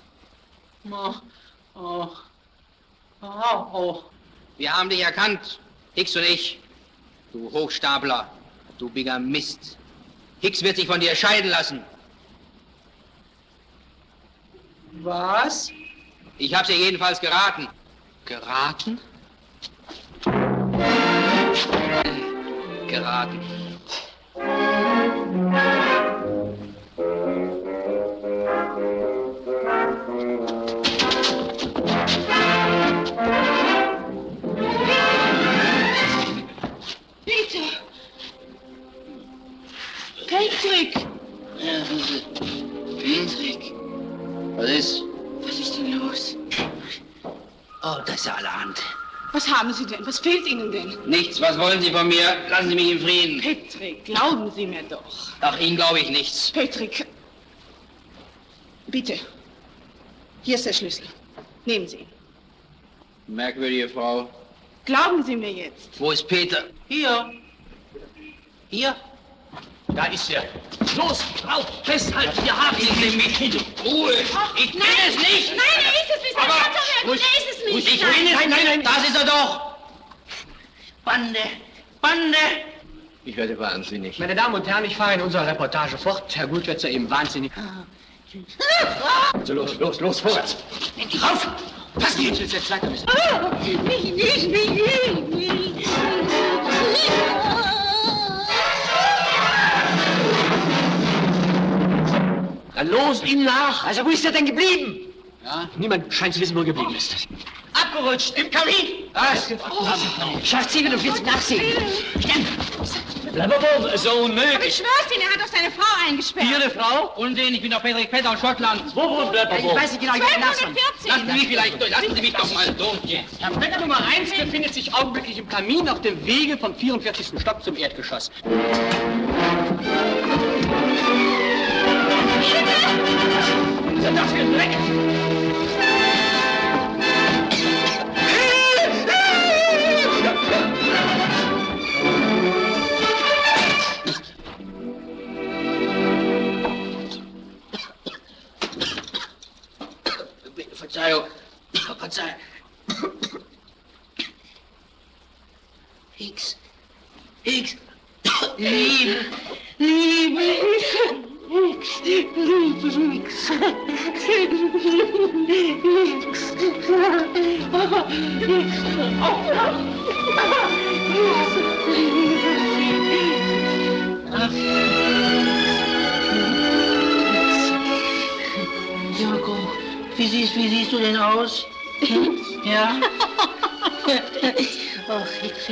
Oh. Oh. Wir haben dich erkannt. Hicks und ich. Du Hochstapler. Du Bigamist. Hicks wird sich von dir scheiden lassen. Was? Ich hab's ihr jedenfalls geraten. Geraten? Geraten. Peter! Patrick! Patrick! Was ist? Was ist denn los? Oh, das ist ja allerhand. Was haben Sie denn? Was fehlt Ihnen denn? Nichts, was wollen Sie von mir? Lassen Sie mich in Frieden. Patrick, glauben Sie mir doch. Ach, Ihnen glaube ich nichts. Patrick, bitte. Hier ist der Schlüssel. Nehmen Sie ihn. Merkwürdige Frau. Glauben Sie mir jetzt. Wo ist Peter? Hier. Hier? Da ist er. Los, drauf, festhalten, wir haben ihn. Sie mich in Ruhe. Ich bin es nicht. Nein, er ist es nicht. Aber Er ist es nicht. Ich bin es. Nein. Das ist er doch. Bande. Ich werde wahnsinnig. Meine Damen und Herren, ich fahre in unserer Reportage fort. Herr Gut wird soeben wahnsinnig. So, los, vorwärts. Rauf! Pass die jetzt weiter. Dann los, ihm nach. Also, wo ist er denn geblieben? Ja? Niemand scheint zu wissen, wo er geblieben ist. Abgerutscht im Kamin. Was? Schaft 47 nachsehen. Blabberwurm, so Aber unmöglich. ich schwör's Ihnen, er hat doch seine Frau eingesperrt. Ihre Frau? Unsinn, ich bin doch Patrick Pett aus Schottland. Wo wohnt Blabberwurm? Ich weiß nicht genau, ich werde lassen. 1240. Lassen Sie mich vielleicht durch, lassen Sie mich doch mal durch. Herr Pett Nummer 1 befindet sich augenblicklich im Kamin auf dem Wege vom 44. Stock zum Erdgeschoss. Was ist das für ein Dreck? Verzeihung. Verzeihung. Hicks. Hicks. Liebe. Liebe. Hicks. Liebe. Hicks. Joko, wie siehst du denn aus? Hm? Ja? Ach, Hicks.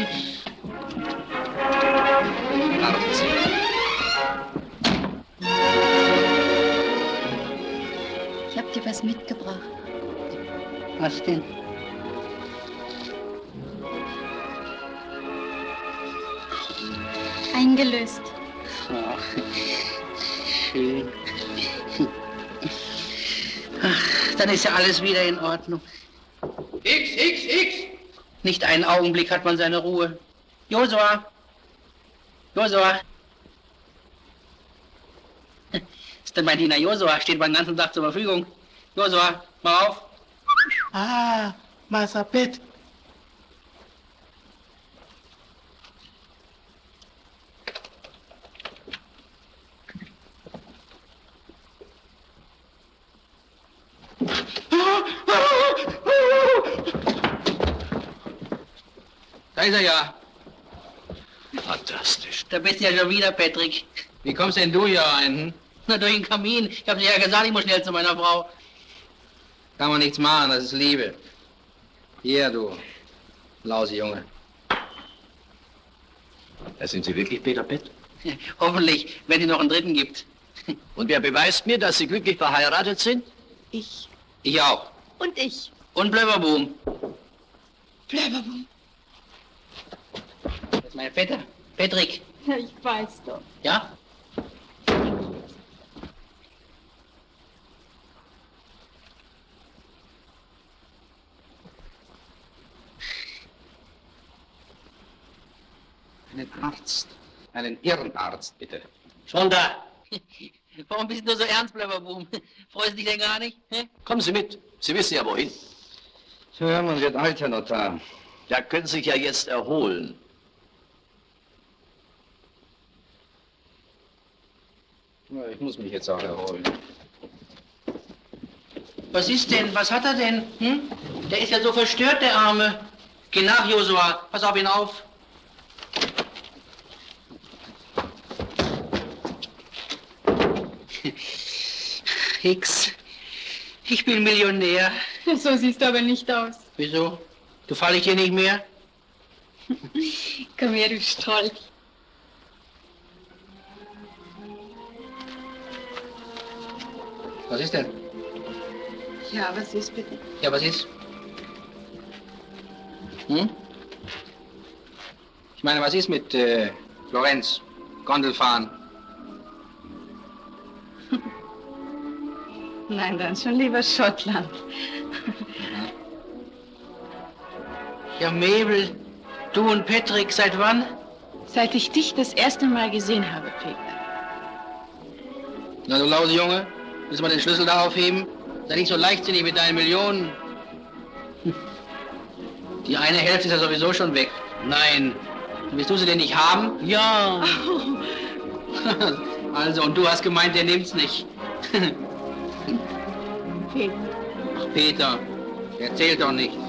Ich hab dir was mitgebracht. Was denn? Eingelöst. Ach, schön. Ach, dann ist ja alles wieder in Ordnung. X. Nicht einen Augenblick hat man seine Ruhe. Josua. Ist denn mein Diener Josua? Steht den ganzen Tag zur Verfügung. Josua, mal auf. Ah, Meister Pett. Da ist er ja. Fantastisch. Da bist du ja schon wieder, Patrick. Wie kommst denn du hier rein? Hm? Na, durch den Kamin. Ich hab dir ja gesagt, ich muss schnell zu meiner Frau. Kann man nichts machen, das ist Liebe. Hier, du lause Junge. Sind Sie wirklich Peter Pett? Hoffentlich, wenn es noch einen dritten gibt. Und wer beweist mir, dass Sie glücklich verheiratet sind? Ich. Ich auch. Und ich. Und Blöberboom. Blöberboom. Das ist mein Vetter, Patrick. Ja, ich weiß doch. Ja? Einen Arzt. Einen Irrenarzt, bitte. Schon da. Warum bist du so ernst, Blöberboom? Freust du dich denn gar nicht? Hä? Kommen Sie mit. Sie wissen ja wohin. Tja, man wird alt, Herr Notar. Da können Sie sich ja jetzt erholen. Ja, ich muss mich jetzt auch erholen. Was ist denn? Was hat er denn? Hm? Der ist ja so verstört, der Arme. Geh nach, Josua. Pass auf ihn auf. Hicks, ich bin Millionär. So siehst du aber nicht aus. Wieso? Gefalle ich dir nicht mehr? Komm her, du Strolch. Was ist denn? Ja, was ist bitte? Ja, was ist? Hm? Ich meine, was ist mit Florenz? Gondelfahren? Nein, dann schon lieber Schottland. Ja, Mabel, du und Patrick, seit wann? Seit ich dich das erste Mal gesehen habe, Peter. Na, du lause Junge, willst du mal den Schlüssel da aufheben? Sei nicht so leichtsinnig mit deinen Millionen. Die eine Hälfte ist ja sowieso schon weg. Nein. Willst du sie denn nicht haben? Ja. Also, und du hast gemeint, der nimmt's nicht. Peter. Ach, Peter, der zählt doch nicht.